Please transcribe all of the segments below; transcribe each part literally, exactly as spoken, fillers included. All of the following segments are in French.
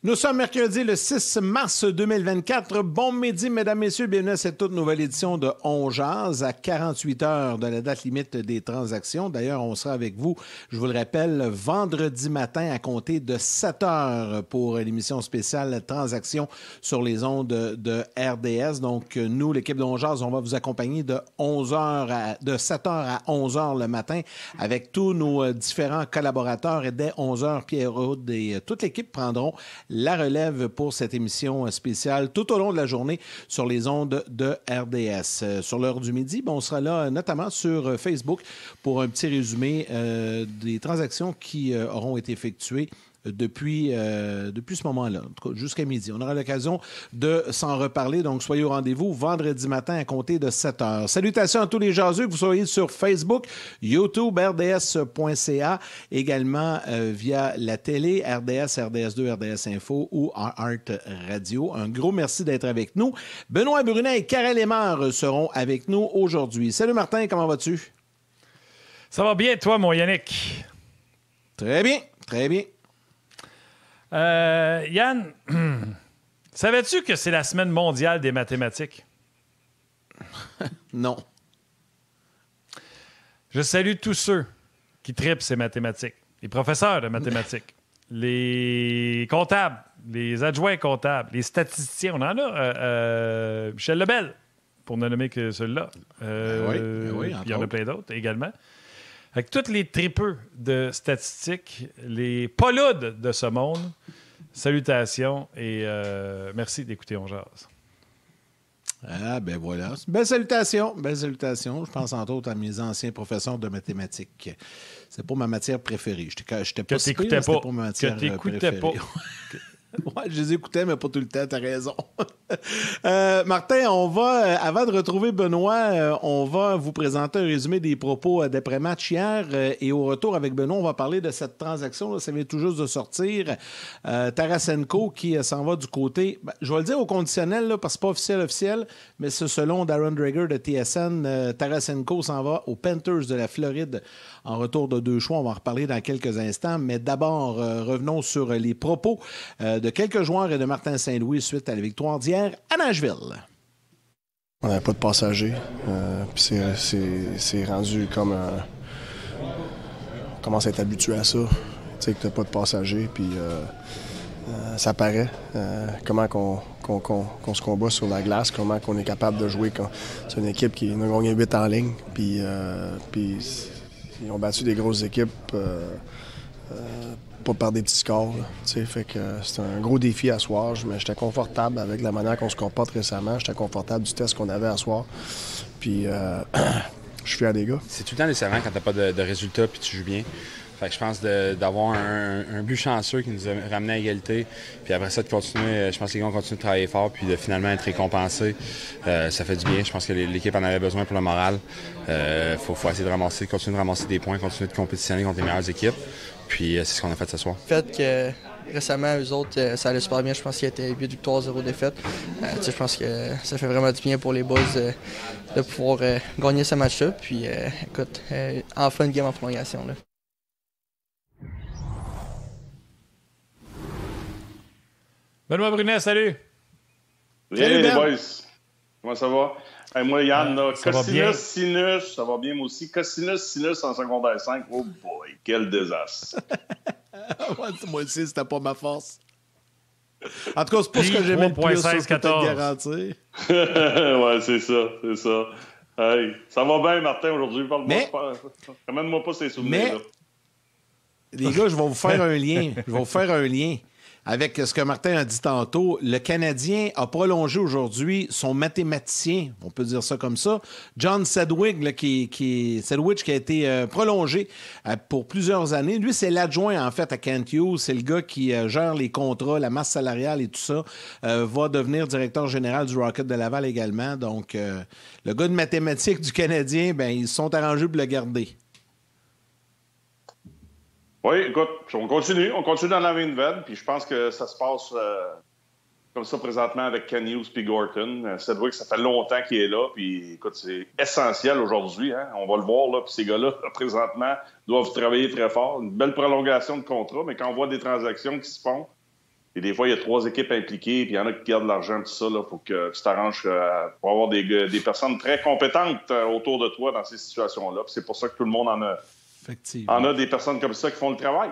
Nous sommes mercredi le six mars deux mille vingt-quatre. Bon midi, mesdames, messieurs. Bienvenue à cette toute nouvelle édition de On Jase à quarante-huit heures de la date limite des transactions. D'ailleurs, on sera avec vous, je vous le rappelle, vendredi matin à compter de sept heures pour l'émission spéciale Transactions sur les ondes de, de R D S. Donc, nous, l'équipe de On Jase, on va vous accompagner de onze heures à, de sept heures à onze heures le matin avec tous nos différents collaborateurs. Et dès onze heures, Pierre Houde et toute l'équipe prendront la relève pour cette émission spéciale tout au long de la journée sur les ondes de R D S. Euh, sur l'heure du midi, ben, on sera là notamment sur Facebook pour un petit résumé euh, des transactions qui euh, auront été effectuées depuis, euh, depuis ce moment-là, jusqu'à midi. On aura l'occasion de s'en reparler, donc soyez au rendez-vous vendredi matin à compter de sept heures. Salutations à tous les jaseux, que vous soyez sur Facebook, YouTube, R D S point C A, également euh, via la télé, R D S, R D S deux, R D S Info ou Art Radio. Un gros merci d'être avec nous. Benoît Brunet et Karel Aymar seront avec nous aujourd'hui. Salut Martin, comment vas-tu? Ça va bien, toi, mon Yannick? Très bien, très bien. Euh, Yann, savais-tu que c'est la semaine mondiale des mathématiques? Non. Je salue tous ceux qui tripent ces mathématiques. Les professeurs de mathématiques, les comptables, les adjoints comptables, les statisticiens. On en a. Euh, euh, Michel Lebel, pour ne nommer que celui-là. Euh, oui, oui, il y en a plein d'autres également. Avec tous les tripeux de statistiques, les poloudes de ce monde, salutations et euh, merci d'écouter On Jase. Ah, ben voilà. Belle salutation, belle salutation. Je pense entre autres à mes anciens professeurs de mathématiques. C'est pas ma matière préférée. J'étais, j'étais pas que si t'écoutais pire, pas. C'était pas ma matière que t'écoutais préférée. pas. Ouais, je les écoutais, mais pas tout le temps, t'as raison. euh, Martin, on va, euh, avant de retrouver Benoît, euh, on va vous présenter un résumé des propos euh, d'après-match hier. Euh, et au retour avec Benoît, on va parler de cette transaction. Là, ça vient tout juste de sortir. Euh, Tarasenko qui euh, s'en va du côté, ben, je vais le dire au conditionnel, là, parce que c'est pas officiel, officiel, mais c'est selon Darren Dreger de T S N. Euh, Tarasenko s'en va aux Panthers de la Floride en retour de deux choix. On va en reparler dans quelques instants. Mais d'abord, euh, revenons sur les propos euh, de quelques joueurs et de Martin Saint-Louis suite à la victoire d'hier à Nashville. On n'avait pas de passagers. Euh, puis c'est, c'est, c'est rendu comme un... On commence à être habitué à ça. Tu sais que tu n'as pas de passagers. Puis euh, euh, ça paraît. Euh, comment qu'on, qu'on, qu'on, qu'on se combat sur la glace. Comment qu'on est capable de jouer. Quand... C'est une équipe qui nous a gagné huit en ligne. Puis, euh, puis ils ont battu des grosses équipes. Euh, euh, pas par des petits scores. Fait que euh, c'est un gros défi à soir, mais j'étais confortable avec la manière qu'on se comporte récemment. J'étais confortable du test qu'on avait à soir. Puis euh, je suis fier des gars. C'est tout le temps décevant quand t'as pas de, de résultats puis tu joues bien. Fait que je pense de, d'avoir un, un but chanceux qui nous a ramené à égalité. Puis après ça, de continuer, je pense que les gars ont continué de travailler fort puis de finalement être récompensés. Euh, ça fait du bien. Je pense que l'équipe en avait besoin pour le moral. Il euh, faut, faut essayer de ramasser, continuer de ramasser des points, continuer de compétitionner contre les meilleures équipes. Puis euh, c'est ce qu'on a fait ce soir. Le fait que récemment, eux autres, euh, ça allait super bien. Je pense qu'il y a été huit victoires, zéro défaite. Euh, je pense que ça fait vraiment du bien pour les Bulls euh, de pouvoir euh, gagner ce match-là. Puis euh, écoute, euh, enfin une game en prolongation. Là. Benoît Brunet, salut! Bien Salut, les Ben. boys! Comment ça va? Hey, moi, Yann, là, ça va bien. cosinus, sinus, ça va bien moi aussi. Cosinus, sinus en secondaire cinq, oh boy, quel désastre! Moi aussi, c'était pas ma force. En tout cas, c'est pas ce que j'aimais le plus, ça, je peux te le garantir. Ouais, c'est ça, c'est ça. Hey, ça va bien, Martin, aujourd'hui. Parle-moi, Mais- pas- Ramène-moi pas ces souvenirs, là. Les gars, je vais vous faire un lien. Je vais vous faire un lien avec ce que Martin a dit tantôt. Le Canadien a prolongé aujourd'hui son mathématicien, on peut dire ça comme ça, John Sedwick, là, qui, qui, Sedwick, qui a été euh, prolongé euh, pour plusieurs années. Lui, c'est l'adjoint, en fait, à Kent Hughes. C'est le gars qui euh, gère les contrats, la masse salariale et tout ça. Euh, va devenir directeur général du Rocket de Laval également. Donc, euh, le gars de mathématiques du Canadien, ben, ils se sont arrangés pour le garder. Oui, écoute, on continue. On continue dans la même veine, puis je pense que ça se passe euh, comme ça présentement avec Ken Hughes puis Gorton. Euh, Sedwick, ça fait longtemps qu'il est là, puis écoute, c'est essentiel aujourd'hui. Hein? On va le voir, là, puis ces gars-là, là, présentement, doivent travailler très fort. Une belle prolongation de contrat, mais quand on voit des transactions qui se font, Et des fois, il y a trois équipes impliquées, puis il y en a qui gardent l'argent, tout ça. Il faut que tu t'arranges euh, pour avoir des, des personnes très compétentes euh, autour de toi dans ces situations-là. Puis c'est pour ça que tout le monde en a, en a des personnes comme ça qui font le travail.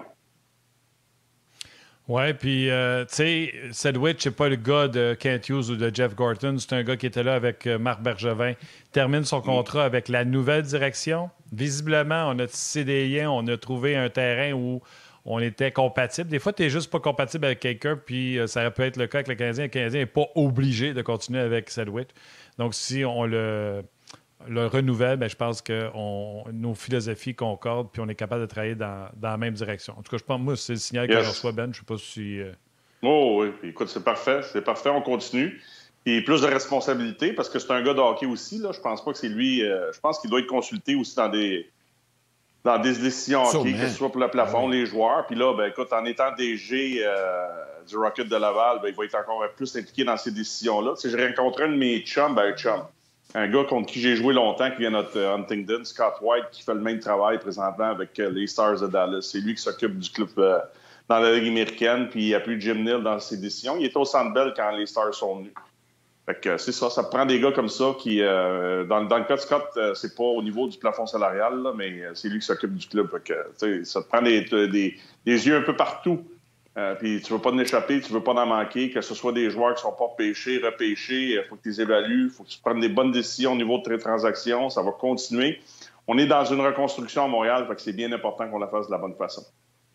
Oui, puis, euh, tu sais, Sedwich, c'est pas le gars de Kent Hughes ou de Jeff Gorton. C'est un gars qui était là avec Marc Bergevin. Il termine son contrat avec la nouvelle direction. Visiblement, on a tissé des liens, on a trouvé un terrain où on était compatible. Des fois, tu n'es juste pas compatible avec quelqu'un, puis euh, ça peut être le cas avec le Canadien. Le Canadien n'est pas obligé de continuer avec Sedwich. Donc, si on le... le renouvelle, bien, je pense que on, nos philosophies concordent puis on est capable de travailler dans, dans la même direction. En tout cas, je pense moi, c'est le signal yes. que je reçois, Ben. Je ne sais pas si... Euh... Oh oui, puis, écoute, c'est parfait. C'est parfait, on continue. Et plus de responsabilité, parce que c'est un gars de hockey aussi. Là. Je pense pas que c'est lui... Euh, je pense qu'il doit être consulté aussi dans des, dans des décisions hockey, que ce soit pour le plafond, ouais. les joueurs. Puis là, ben, écoute, en étant D G euh, du Rocket de Laval, ben, il va être encore plus impliqué dans ces décisions-là. Si j'ai rencontré un de mes chums, ben, chum. Un gars contre qui j'ai joué longtemps, qui vient de notre Huntington, Scott White, qui fait le même travail présentement avec euh, les Stars de Dallas. C'est lui qui s'occupe du club euh, dans la Ligue américaine, puis il appuie Jim Neal dans ses décisions. Il était au Centre Bell quand les Stars sont venus. Fait que euh, c'est ça, ça prend des gars comme ça qui, euh, dans, dans le cas de Scott, euh, c'est pas au niveau du plafond salarial, là, mais euh, c'est lui qui s'occupe du club. Fait que, ça te prend des, des, des yeux un peu partout. Euh, puis tu veux pas en échapper, tu veux pas en manquer, que ce soit des joueurs qui sont pas pêchés, repêchés, il faut que tu les évalues, il faut que tu prennes des bonnes décisions au niveau de tes transactions, ça va continuer. On est dans une reconstruction à Montréal, fait que c'est bien important qu'on la fasse de la bonne façon.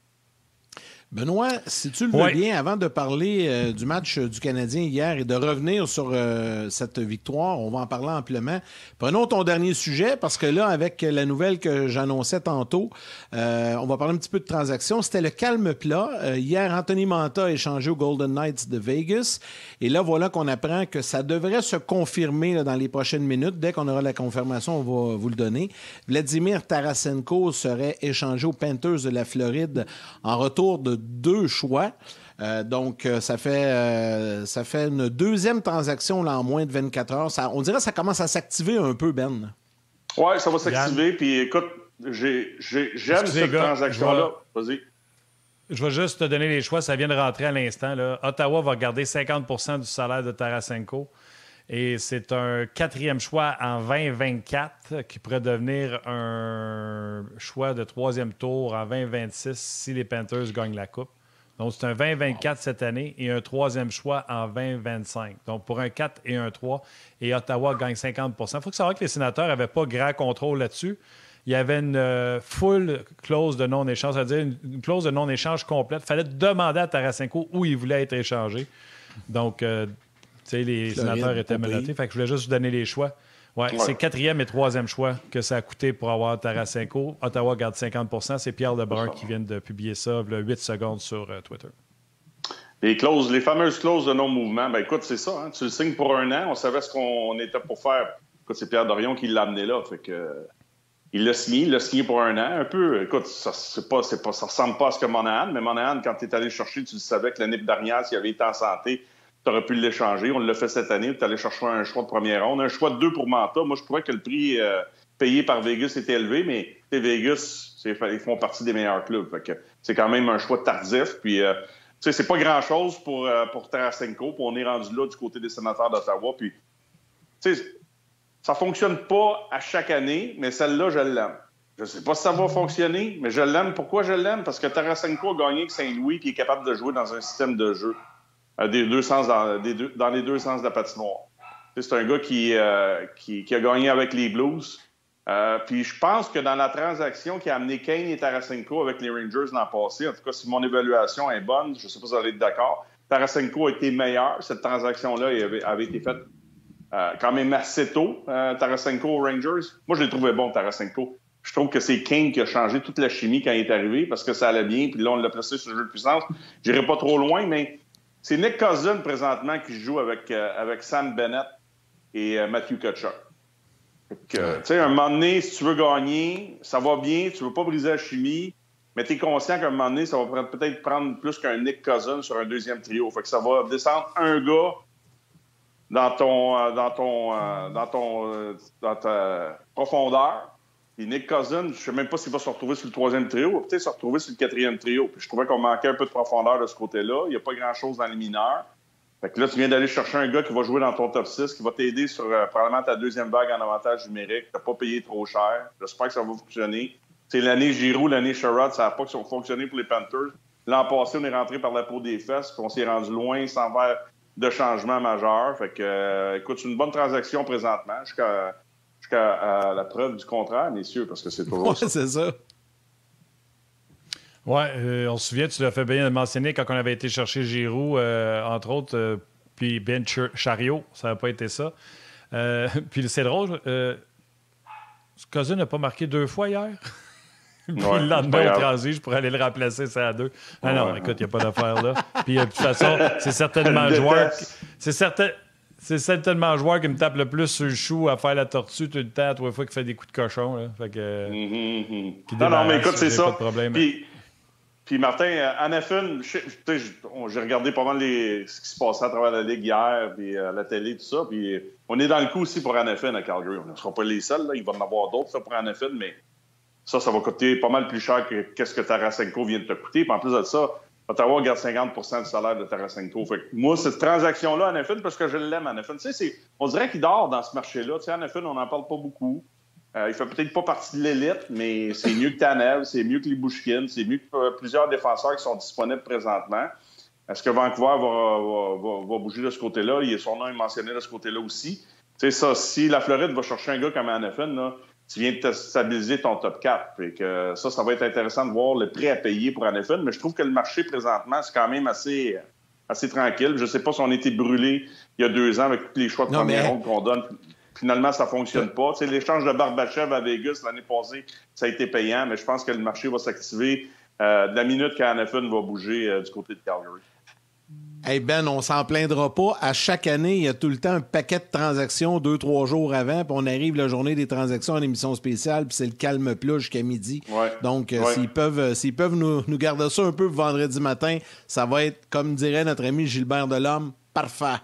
Benoît, si tu le veux ouais. bien, avant de parler euh, du match du Canadien hier et de revenir sur euh, cette victoire, on va en parler amplement. Prenons ton dernier sujet, parce que là, avec la nouvelle que j'annonçais tantôt, euh, on va parler un petit peu de transactions. C'était le calme plat. Euh, hier, Anthony Mantha a échangé aux Golden Knights de Vegas. Et là, voilà qu'on apprend que ça devrait se confirmer là, dans les prochaines minutes. Dès qu'on aura la confirmation, on va vous le donner. Vladimir Tarasenko serait échangé aux Panthers de la Floride en retour de deux choix. Euh, donc, euh, ça fait euh, ça fait une deuxième transaction là, en moins de vingt-quatre heures. Ça, on dirait que ça commence à s'activer un peu, Ben. Oui, ça va s'activer. Puis écoute, j'ai, j'ai, j'aime Excusez, cette gars, transaction-là. Je vais, Vas-y. Je vais juste te donner les choix. Ça vient de rentrer à l'instant. Là. Ottawa va garder cinquante pour cent du salaire de Tarasenko. Et c'est un quatrième choix en vingt vingt-quatre qui pourrait devenir un choix de troisième tour en vingt vingt-six si les Panthers gagnent la Coupe. Donc, c'est un vingt vingt-quatre cette année et un troisième choix en vingt vingt-cinq. Donc, pour un quatre et un trois, et Ottawa gagne cinquante pour cent. Il faut savoir que les sénateurs n'avaient pas grand contrôle là-dessus. Il y avait une euh, full clause de non-échange, c'est-à-dire une, une clause de non-échange complète. Il fallait demander à Tarasenko où il voulait être échangé. Donc, euh, tu sais, les Floride, sénateurs étaient menottés. Fait que je voulais juste vous donner les choix. Ouais, ouais. C'est quatrième et troisième choix que ça a coûté pour avoir Tarasenko. Ottawa garde cinquante pour cent. C'est Pierre Lebrun qui vient de publier ça, il y a huit secondes sur euh, Twitter. Les clauses, les fameuses clauses de non-mouvement, ben écoute, c'est ça. Hein? Tu le signes pour un an. On savait ce qu'on était pour faire. Écoute, c'est Pierre Dorion qui l'a amené là. Fait que, euh, il l'a signé. Il l'a signé pour un an. Un peu, écoute, ça c'est pas, c'est pas, ça ressemble pas à ce que Monahan. Mais Monahan, quand tu es allé le chercher, tu le savais que l'année dernière, s'il avait été en santé, tu aurais pu l'échanger. On l'a fait cette année. Tu allé chercher un choix de première ronde. Un choix de deux pour Mantha. Moi, je trouvais que le prix euh, payé par Vegas était élevé, mais Vegas, c'est, ils font partie des meilleurs clubs. Fait que c'est quand même un choix tardif. Puis, euh, tu sais, c'est pas grand-chose pour, euh, pour Tarasenko. Puis on est rendu là du côté des sénateurs d'Ottawa. Puis, tu sais, ça fonctionne pas à chaque année, mais celle-là, je l'aime. Je sais pas si ça va fonctionner, mais je l'aime. Pourquoi je l'aime? Parce que Tarasenko a gagné avec Saint-Louis et est capable de jouer dans un système de jeu. Des deux sens dans, des deux, dans les deux sens de la patinoire. C'est un gars qui, euh, qui, qui a gagné avec les Blues. Euh, puis je pense que dans la transaction qui a amené Kane et Tarasenko avec les Rangers l'an passé, en tout cas, si mon évaluation est bonne, je ne sais pas si vous allez être d'accord, Tarasenko a été meilleur. Cette transaction-là avait, avait été faite euh, quand même assez tôt, euh, Tarasenko aux Rangers. Moi, je l'ai trouvé bon, Tarasenko. Je trouve que c'est Kane qui a changé toute la chimie quand il est arrivé parce que ça allait bien. Puis là, on l'a placé sur le jeu de puissance. Je n'irai pas trop loin, mais c'est Nick Cousin, présentement, qui joue avec, euh, avec Sam Bennett et euh, Matthew Tkachuk. Tu sais, un moment donné, si tu veux gagner, ça va bien, tu veux pas briser la chimie, mais tu es conscient qu'à un moment donné, ça va peut-être prendre plus qu'un Nick Cousin sur un deuxième trio. Fait que ça va descendre un gars dans ton, euh, dans ton, euh, dans ton, euh, dans ta profondeur. Puis Nick Cousins, je ne sais même pas s'il va se retrouver sur le troisième trio, il va peut-être se retrouver sur le quatrième trio. Puis je trouvais qu'on manquait un peu de profondeur de ce côté-là. Il n'y a pas grand-chose dans les mineurs. Fait que là, tu viens d'aller chercher un gars qui va jouer dans ton top six, qui va t'aider sur euh, probablement ta deuxième vague en avantage numérique. Tu n'as pas payé trop cher. J'espère que ça va fonctionner. C'est l'année Giroux, l'année Sherrod, ça n'a pas fonctionné pour les Panthers. L'an passé, on est rentré par la peau des fesses, puis on s'est rendu loin sans faire de changement majeur. Fait que, euh, écoute, c'est une bonne transaction présentement, jusqu'à, jusqu'à la preuve du contraire, messieurs, parce que c'est toujours ouais, ça. c'est ça. Oui, euh, on se souvient, tu l'as fait bien de mentionner quand on avait été chercher Giroux, euh, entre autres, euh, puis Ben Chariot, ça n'a pas été ça. Euh, puis c'est drôle, euh, Cousin n'a pas marqué deux fois hier. Puis Ouais, le lendemain, au transi, pour aller le remplacer, c'est à deux. Ah non, ouais. écoute, il n'y a pas d'affaire là. Puis euh, de toute façon, c'est certainement le joueur. Qui, c'est, certain, c'est certainement le joueur qui me tape le plus sur le chou à faire la tortue tout le temps, trois fois qu'il fait des coups de cochon. Là. Fait que, mm-hmm. Non, non, mais écoute, c'est ça. Pas de problème. Puis, puis Martin, Hanifin, j'ai regardé pas mal les, ce qui se passait à travers la Ligue hier, puis à la télé, tout ça. Puis on est dans le coup aussi pour Hanifin à Calgary. On ne sera pas les seuls. Là. Il va en avoir d'autres ça, pour Hanifin, mais ça, ça va coûter pas mal plus cher que qu'est-ce que Tarasenko vient de te coûter. Puis en plus de ça, Ottawa garde cinquante pour cent du salaire de Tarasenko. Fait que moi, cette transaction-là, Hanifin, parce que je l'aime, Hanifin, tu sais, c'est, on dirait qu'il dort dans ce marché-là. Tu sais, Hanifin, on n'en parle pas beaucoup. Euh, il fait peut-être pas partie de l'élite, mais c'est mieux que Tanev, c'est mieux que les Bushkin, c'est mieux que euh, plusieurs défenseurs qui sont disponibles présentement. Est-ce que Vancouver va, va, va, va bouger de ce côté-là? Il, son nom est mentionné de ce côté-là aussi. Tu sais, ça, si la Floride va chercher un gars comme Hanifin, là, tu viens de te stabiliser ton top quatre. Fait que ça, ça va être intéressant de voir le prix à payer pour Hanifin, mais je trouve que le marché présentement, c'est quand même assez, assez tranquille. Je ne sais pas si on a été brûlé il y a deux ans avec tous les choix de non, première mais... ronde qu'on donne. Finalement, ça ne fonctionne pas. Tu sais, l'échange de Barbachev à Vegas l'année passée, ça a été payant, mais je pense que le marché va s'activer euh, de la minute qu'Hanifin va bouger euh, du côté de Calgary. Hey Ben, on s'en plaindra pas. À chaque année, il y a tout le temps un paquet de transactions deux, trois jours avant, puis on arrive la journée des transactions en émission spéciale, puis c'est le calme plat jusqu'à midi. Ouais. Donc, euh, ouais. s'ils peuvent, euh, s'ils peuvent nous, nous garder ça un peu pour vendredi matin, ça va être, comme dirait notre ami Gilbert Delhomme, parfait.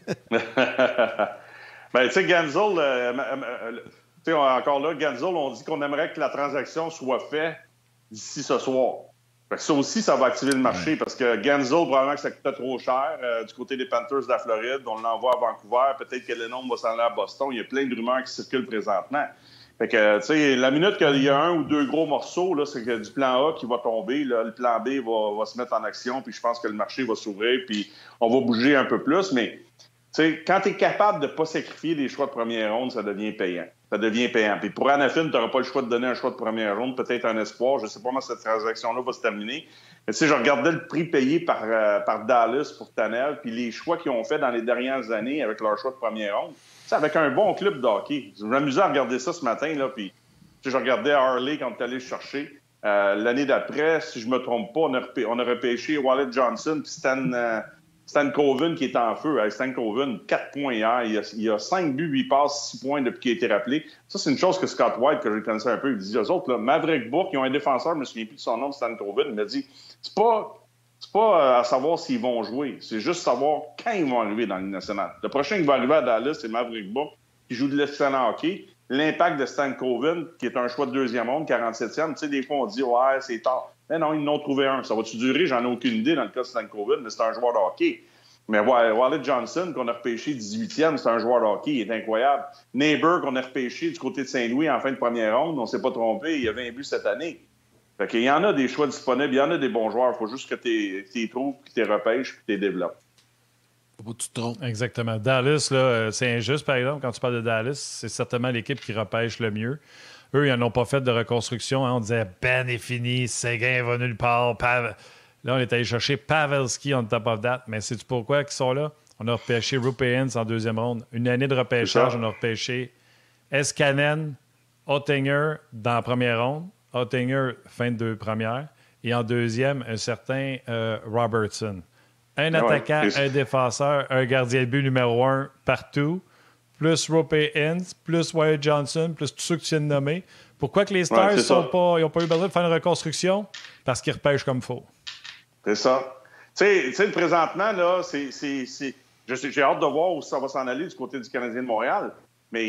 Ben, tu sais, Ganzel, euh, euh, tu sais, encore là, Ganzel, on dit qu'on aimerait que la transaction soit faite d'ici ce soir. Fait que ça aussi, ça va activer le marché, ouais. Parce que Ganzel, probablement que ça coûtait trop cher euh, du côté des Panthers de la Floride. On l'envoie à Vancouver. Peut-être que Lennon va s'en aller à Boston. Il y a plein de rumeurs qui circulent présentement. Fait que, tu sais, la minute qu'il y a un ou deux gros morceaux, là, c'est que du plan A qui va tomber. Là, le plan B va, va se mettre en action, puis je pense que le marché va s'ouvrir, puis on va bouger un peu plus, mais... Tu sais, quand tu es capable de ne pas sacrifier des choix de première ronde, ça devient payant. Ça devient payant. Puis pour Hanifin, tu n'auras pas le choix de donner un choix de première ronde, peut-être un espoir. Je ne sais pas comment cette transaction-là va se terminer. Mais tu sais, je regardais le prix payé par, euh, par Dallas pour Tanev, puis les choix qu'ils ont fait dans les dernières années avec leur choix de première ronde. C'est avec un bon club de hockey. Je m'amusais à regarder ça ce matin, là, puis je regardais Harley quand tu allé le chercher. Euh, l'année d'après, si je ne me trompe pas, on a, repê- on a repêché Wallet Johnson puis Stan... Euh, Stan Coven qui est en feu. Hey, Stan Coven, quatre points hier. Il a, il a cinq buts, huit passes, six points depuis qu'il a été rappelé. Ça, c'est une chose que Scott White, que je connaissais un peu, il dit aux autres, là, Maverick Bourque, ils ont un défenseur, je ne me souviens plus de son nom, Stan Coven, il m'a dit, c'est pas, c'est pas à savoir s'ils vont jouer, c'est juste savoir quand ils vont arriver dans la Ligue nationale. Le prochain qui va arriver à Dallas, c'est Maverick Bourque, qui joue de l'excellent hockey. L'impact de Stan Coven, qui est un choix de deuxième ronde, quarante-septième, tu sais, des fois, on dit, ouais, c'est tard. Mais non, ils n'ont trouvé un. Ça va-tu durer? J'en ai aucune idée dans le cas de Stan Coven, mais c'est un joueur de hockey. Mais Wallet Johnson, qu'on a repêché dix-huitième, c'est un joueur de hockey, il est incroyable. Neighbor, qu'on a repêché du côté de Saint-Louis en fin de première ronde, on ne s'est pas trompé, il a vingt buts cette année. Fait qu'il y en a des choix disponibles, il y en a des bons joueurs. Il faut juste que tu les trouves, que tu les repêches, que tu les développes. Faut pas que tu te trompes. Exactement. Dallas, là, c'est injuste, par exemple, quand tu parles de Dallas, c'est certainement l'équipe qui repêche le mieux. Eux, ils n'en ont pas fait de reconstruction. Hein. On disait Ben est fini, Séguin va nulle part. Pav... Là, on est allé chercher Pavelski on top of that. Mais sais-tu pourquoi ils sont là? On a repêché Rupéens en deuxième ronde. Une année de repêchage, on a repêché Eskanen, Ottinger dans la première ronde. Ottinger, fin de deux premières. Et en deuxième, un certain euh, Robertson. Un attaquant, ouais, un défenseur, un gardien de but numéro un partout. Plus Rupéens, plus Wyatt Johnson, plus tous ceux que tu viens de nommer. Pourquoi que les Stars n'ont pas, pas eu besoin de faire une reconstruction? Parce qu'ils repêchent comme il faut. C'est ça. Tu sais, présentement, là, c'est, c'est, c'est... j'ai hâte de voir où ça va s'en aller du côté du Canadien de Montréal. Mais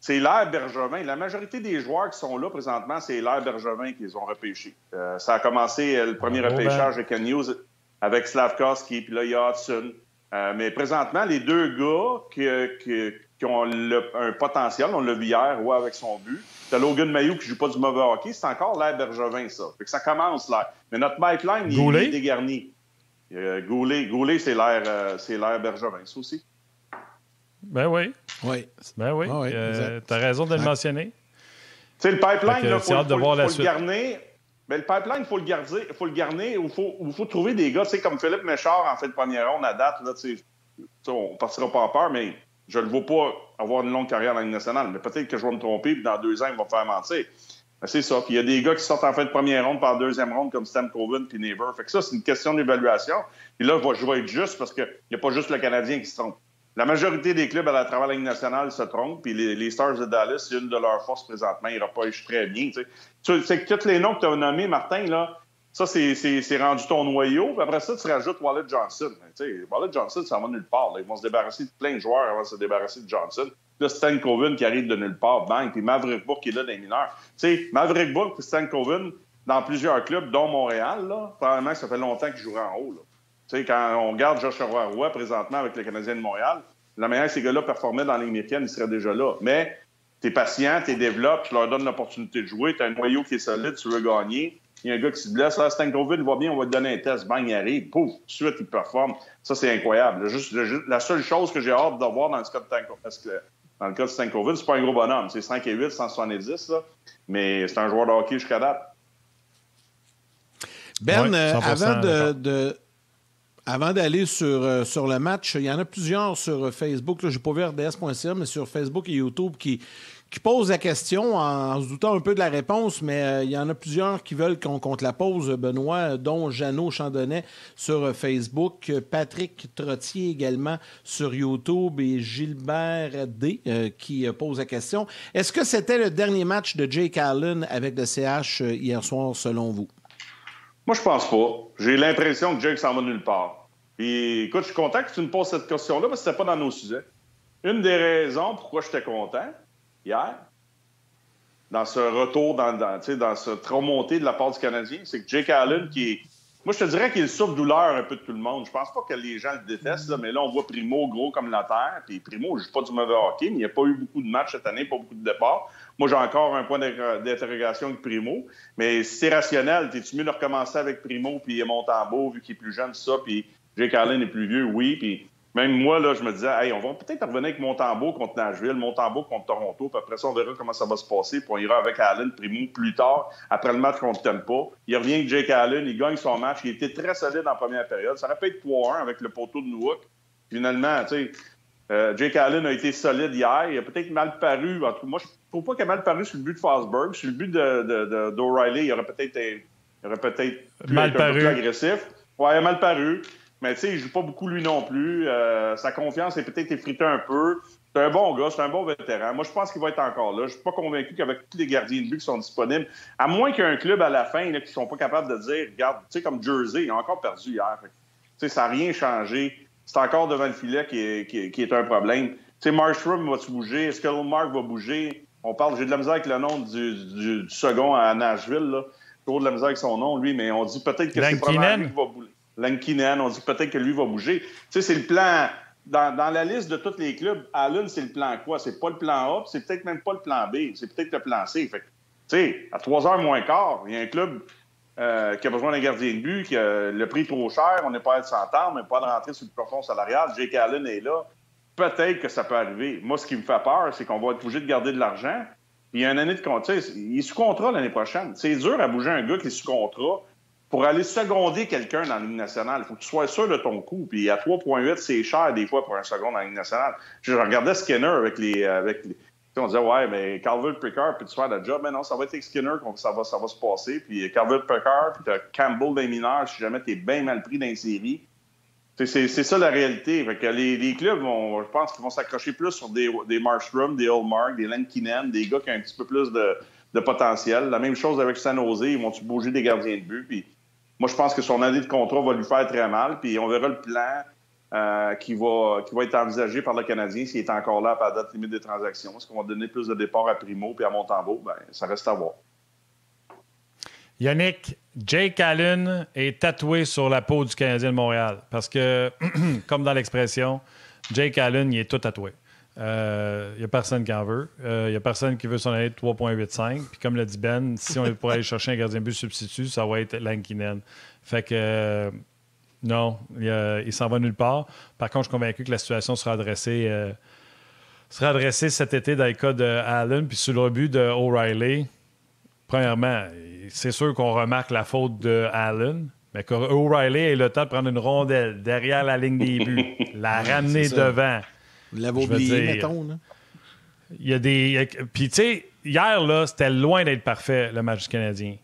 c'est l'Air Bergevin. La majorité des joueurs qui sont là présentement, c'est l'Air Bergevin qu'ils ont repêché. Euh, ça a commencé euh, le premier oh, repêchage avec Ken Hughes, avec Slavkovski, puis là, il y a Hudson. Euh, mais présentement, les deux gars qui, qui, qui ont le, un potentiel, on l'a vu hier, ouais, avec son but. T'as Logan Mailloux qui joue pas du mauvais hockey, c'est encore l'Air Bergevin, ça. Fait que ça commence là. Mais notre pipeline, il, il est dégarni. Euh, Goulet, Goulet, c'est l'Air euh, c'est l'Air Bergevin, ça aussi. Ben oui. Oui. Ben oui. Ah oui euh, tu as raison de le mentionner. Tu sais, le pipeline, il faut, hâte de faut, voir faut, la faut suite. le garner. Ben, le pipeline, il faut le garder, faut le garner, ou il faut, faut trouver des gars, tu sais, comme Philippe Méchard en fait de première ronde à date, là, tu sais, on ne partira pas en peur, mais je ne le vois pas avoir une longue carrière dans la Ligue nationale. Mais peut-être que je vais me tromper, puis dans deux ans, il va me faire mentir. Ben, c'est ça. Puis il y a des gars qui sortent en fait de première ronde par deuxième ronde, comme Stamkos puis Neighbor. Fait que ça, c'est une question d'évaluation. Puis là, je vais être juste parce qu'il n'y a pas juste le Canadien qui se trompe. La majorité des clubs à travers la Ligue nationale se trompent, puis les, les Stars de Dallas, c'est une de leurs forces présentement. Ils repêchent très bien. Tu sais, que tous les noms que tu as nommés, Martin, là, ça, c'est, c'est, c'est rendu ton noyau. Puis après ça, tu rajoutes Wallet Johnson. Tu sais, Wallet Johnson, ça va nulle part. Là. Ils vont se débarrasser de plein de joueurs avant de se débarrasser de Johnson. Là, Stan Coven qui arrive de nulle part, bang, puis Maverick Bourque qui est là dans les mineurs. Tu sais, Maverick Bourque et Stan Coven, dans plusieurs clubs, dont Montréal, là, probablement que ça fait longtemps qu'ils joueraient en haut. Là. Tu sais, quand on regarde Joshua Roy présentement avec le Canadien de Montréal, la manière que ces gars-là performaient dans la Ligue américaine, ils seraient déjà là. Mais t'es patient, t'es développes, tu leur donnes l'opportunité de jouer, t'as un noyau qui est solide, tu veux gagner. Il y a un gars qui se blesse, là, Stankovic va bien, on va te donner un test, bang, il arrive, pouf, tout de suite, il performe. Ça, c'est incroyable. Juste, juste, la seule chose que j'ai hâte de voir dans le cas de Stankovic, parce que dans le cas de Stankovic, c'est pas un gros bonhomme, c'est cinq et huit, cent soixante-dix, là, mais c'est un joueur de hockey jusqu'à date. Ben, ouais, euh, avant de... de... Avant d'aller sur, euh, sur le match, il y en a plusieurs sur Facebook. Je n'ai pas vu R D S point C A, mais sur Facebook et YouTube qui, qui posent la question en, en se doutant un peu de la réponse, mais euh, il y en a plusieurs qui veulent qu'on, qu'on te la pose, Benoît, dont Jeannot Chandonnet sur Facebook, Patrick Trottier également sur YouTube et Gilbert D euh, qui euh, pose la question. Est-ce que c'était le dernier match de Jake Allen avec le C H euh, hier soir, selon vous? Moi, je pense pas. J'ai l'impression que Jake s'en va nulle part. Puis, écoute, je suis content que tu me poses cette question-là parce que c'était pas dans nos sujets. Une des raisons pourquoi j'étais content hier, dans ce retour, dans, dans, dans cette remontée de la part du Canadien, c'est que Jake Allen, qui est... Moi, je te dirais qu'il souffre-douleur un peu de tout le monde. Je pense pas que les gens le détestent, là, mais là, on voit Primo gros comme la terre. Puis Primo, je joue pas du mauvais hockey, mais il n'y a pas eu beaucoup de matchs cette année, pas beaucoup de départs. Moi, j'ai encore un point d'interrogation avec Primo. Mais si c'est rationnel, t'es-tu mieux de recommencer avec Primo puis Montembeault, vu qu'il est plus jeune, ça, puis Jake Allen est plus vieux, oui. Puis même moi, là, je me disais, hey, on va peut-être revenir avec Montembeault contre Nashville, Montembeault contre Toronto, puis après ça, on verra comment ça va se passer, puis on ira avec Allen, Primo, plus tard, après le match contre Tampa. Il revient avec Jake Allen, il gagne son match, il était très solide en première période. Ça aurait pu être trois un avec le poteau de Newark. Finalement, tu sais, euh, Jake Allen a été solide hier, il a peut-être mal paru. En tout cas, moi, je trouve pas qu'il a mal paru sur le but de Forsberg. Sur le but de, de, de, d'O'Reilly, il aurait peut-être, il aurait peut-être pu mal être paru. un peu plus agressif. Ouais, il a mal paru. Mais tu sais, il joue pas beaucoup lui non plus. Euh, sa confiance est peut-être effritée un peu. C'est un bon gars, c'est un bon vétéran. Moi, je pense qu'il va être encore là. Je suis pas convaincu qu'avec tous les gardiens de but qui sont disponibles, à moins qu'il y ait un club à la fin là, qui sont pas capables de dire, regarde, tu sais, comme Jersey, ils ont encore perdu hier. Tu sais, ça n'a rien changé. C'est encore devant le filet qui est, qui est, qui est un problème. Tu sais, Markstrom va-tu bouger? Est-ce que Mark va bouger? On parle, j'ai de la misère avec le nom du, du, du second à Nashville, là. J'ai trop de la misère avec son nom, lui, mais on dit peut-être que c'est probablement lui qui va bouger. Lankinen, on dit peut-être que lui va bouger. Tu sais, c'est le plan... Dans, dans la liste de tous les clubs, Allen, c'est le plan quoi? C'est pas le plan A, puis c'est peut-être même pas le plan B. C'est peut-être le plan C. Fait que, tu sais, à trois heures moins quart, il y a un club euh, qui a besoin d'un gardien de but, qui a le prix trop cher, on n'est pas à s'entendre, mais pas de rentrer sur le plafond salarial. Jake Allen est là. Peut-être que ça peut arriver. Moi, ce qui me fait peur, c'est qu'on va être obligé de garder de l'argent. Puis il y a une année de contrat. Il est sous contrat l'année prochaine. C'est dur à bouger un gars qui est sous contrat. Pour aller seconder quelqu'un dans la Ligue nationale, il faut que tu sois sûr de ton coup. Puis à trois virgule huit, c'est cher des fois pour un second dans la Ligue nationale. Je regardais Skinner avec les... Avec les... On disait, ouais, mais Calvert-Pickard, peux-tu faire le job? Mais non, ça va être avec Skinner que ça va, ça va se passer. Puis Calvert-Pickard, puis t'as Campbell des mineurs, si jamais t'es bien mal pris dans les séries. C'est, c'est, c'est ça la réalité. Fait que les, les clubs, vont, je pense qu'ils vont s'accrocher plus sur des, des Markstrom, des Ullmark, des Lankinen, des gars qui ont un petit peu plus de, de potentiel. La même chose avec San Jose, ils vont-tu bouger des gardiens de but? Puis moi, je pense que son année de contrat va lui faire très mal. Puis on verra le plan euh, qui, va, qui va être envisagé par le Canadien s'il est encore là à la date limite des transactions. Est-ce qu'on va donner plus de départ à Primo puis à Montembeault? Ben, ça reste à voir. Yannick, Jake Allen est tatoué sur la peau du Canadien de Montréal. Parce que, comme dans l'expression, Jake Allen, il est tout tatoué. Il euh, n'y a personne qui en veut. Il euh, n'y a personne qui veut son année de trois virgule quatre-vingt-cinq. Puis comme l'a dit Ben, si on est pour aller chercher un gardien de but substitut, ça va être Lankinen. Fait que euh, non, il, euh, il s'en va nulle part. Par contre, je suis convaincu que la situation sera adressée, euh, sera adressée cet été dans le cas de Allen. Puis sur le rebut de O'Reilly, premièrement, c'est sûr qu'on remarque la faute de Allen. Mais qu'O'Reilly ait le temps de prendre une rondelle derrière la ligne des buts, la ramener devant. Vous l'avez oublié, dire, mettons. Là. Il y a des. Puis, tu sais, hier, là, c'était loin d'être parfait, le match du Canadien.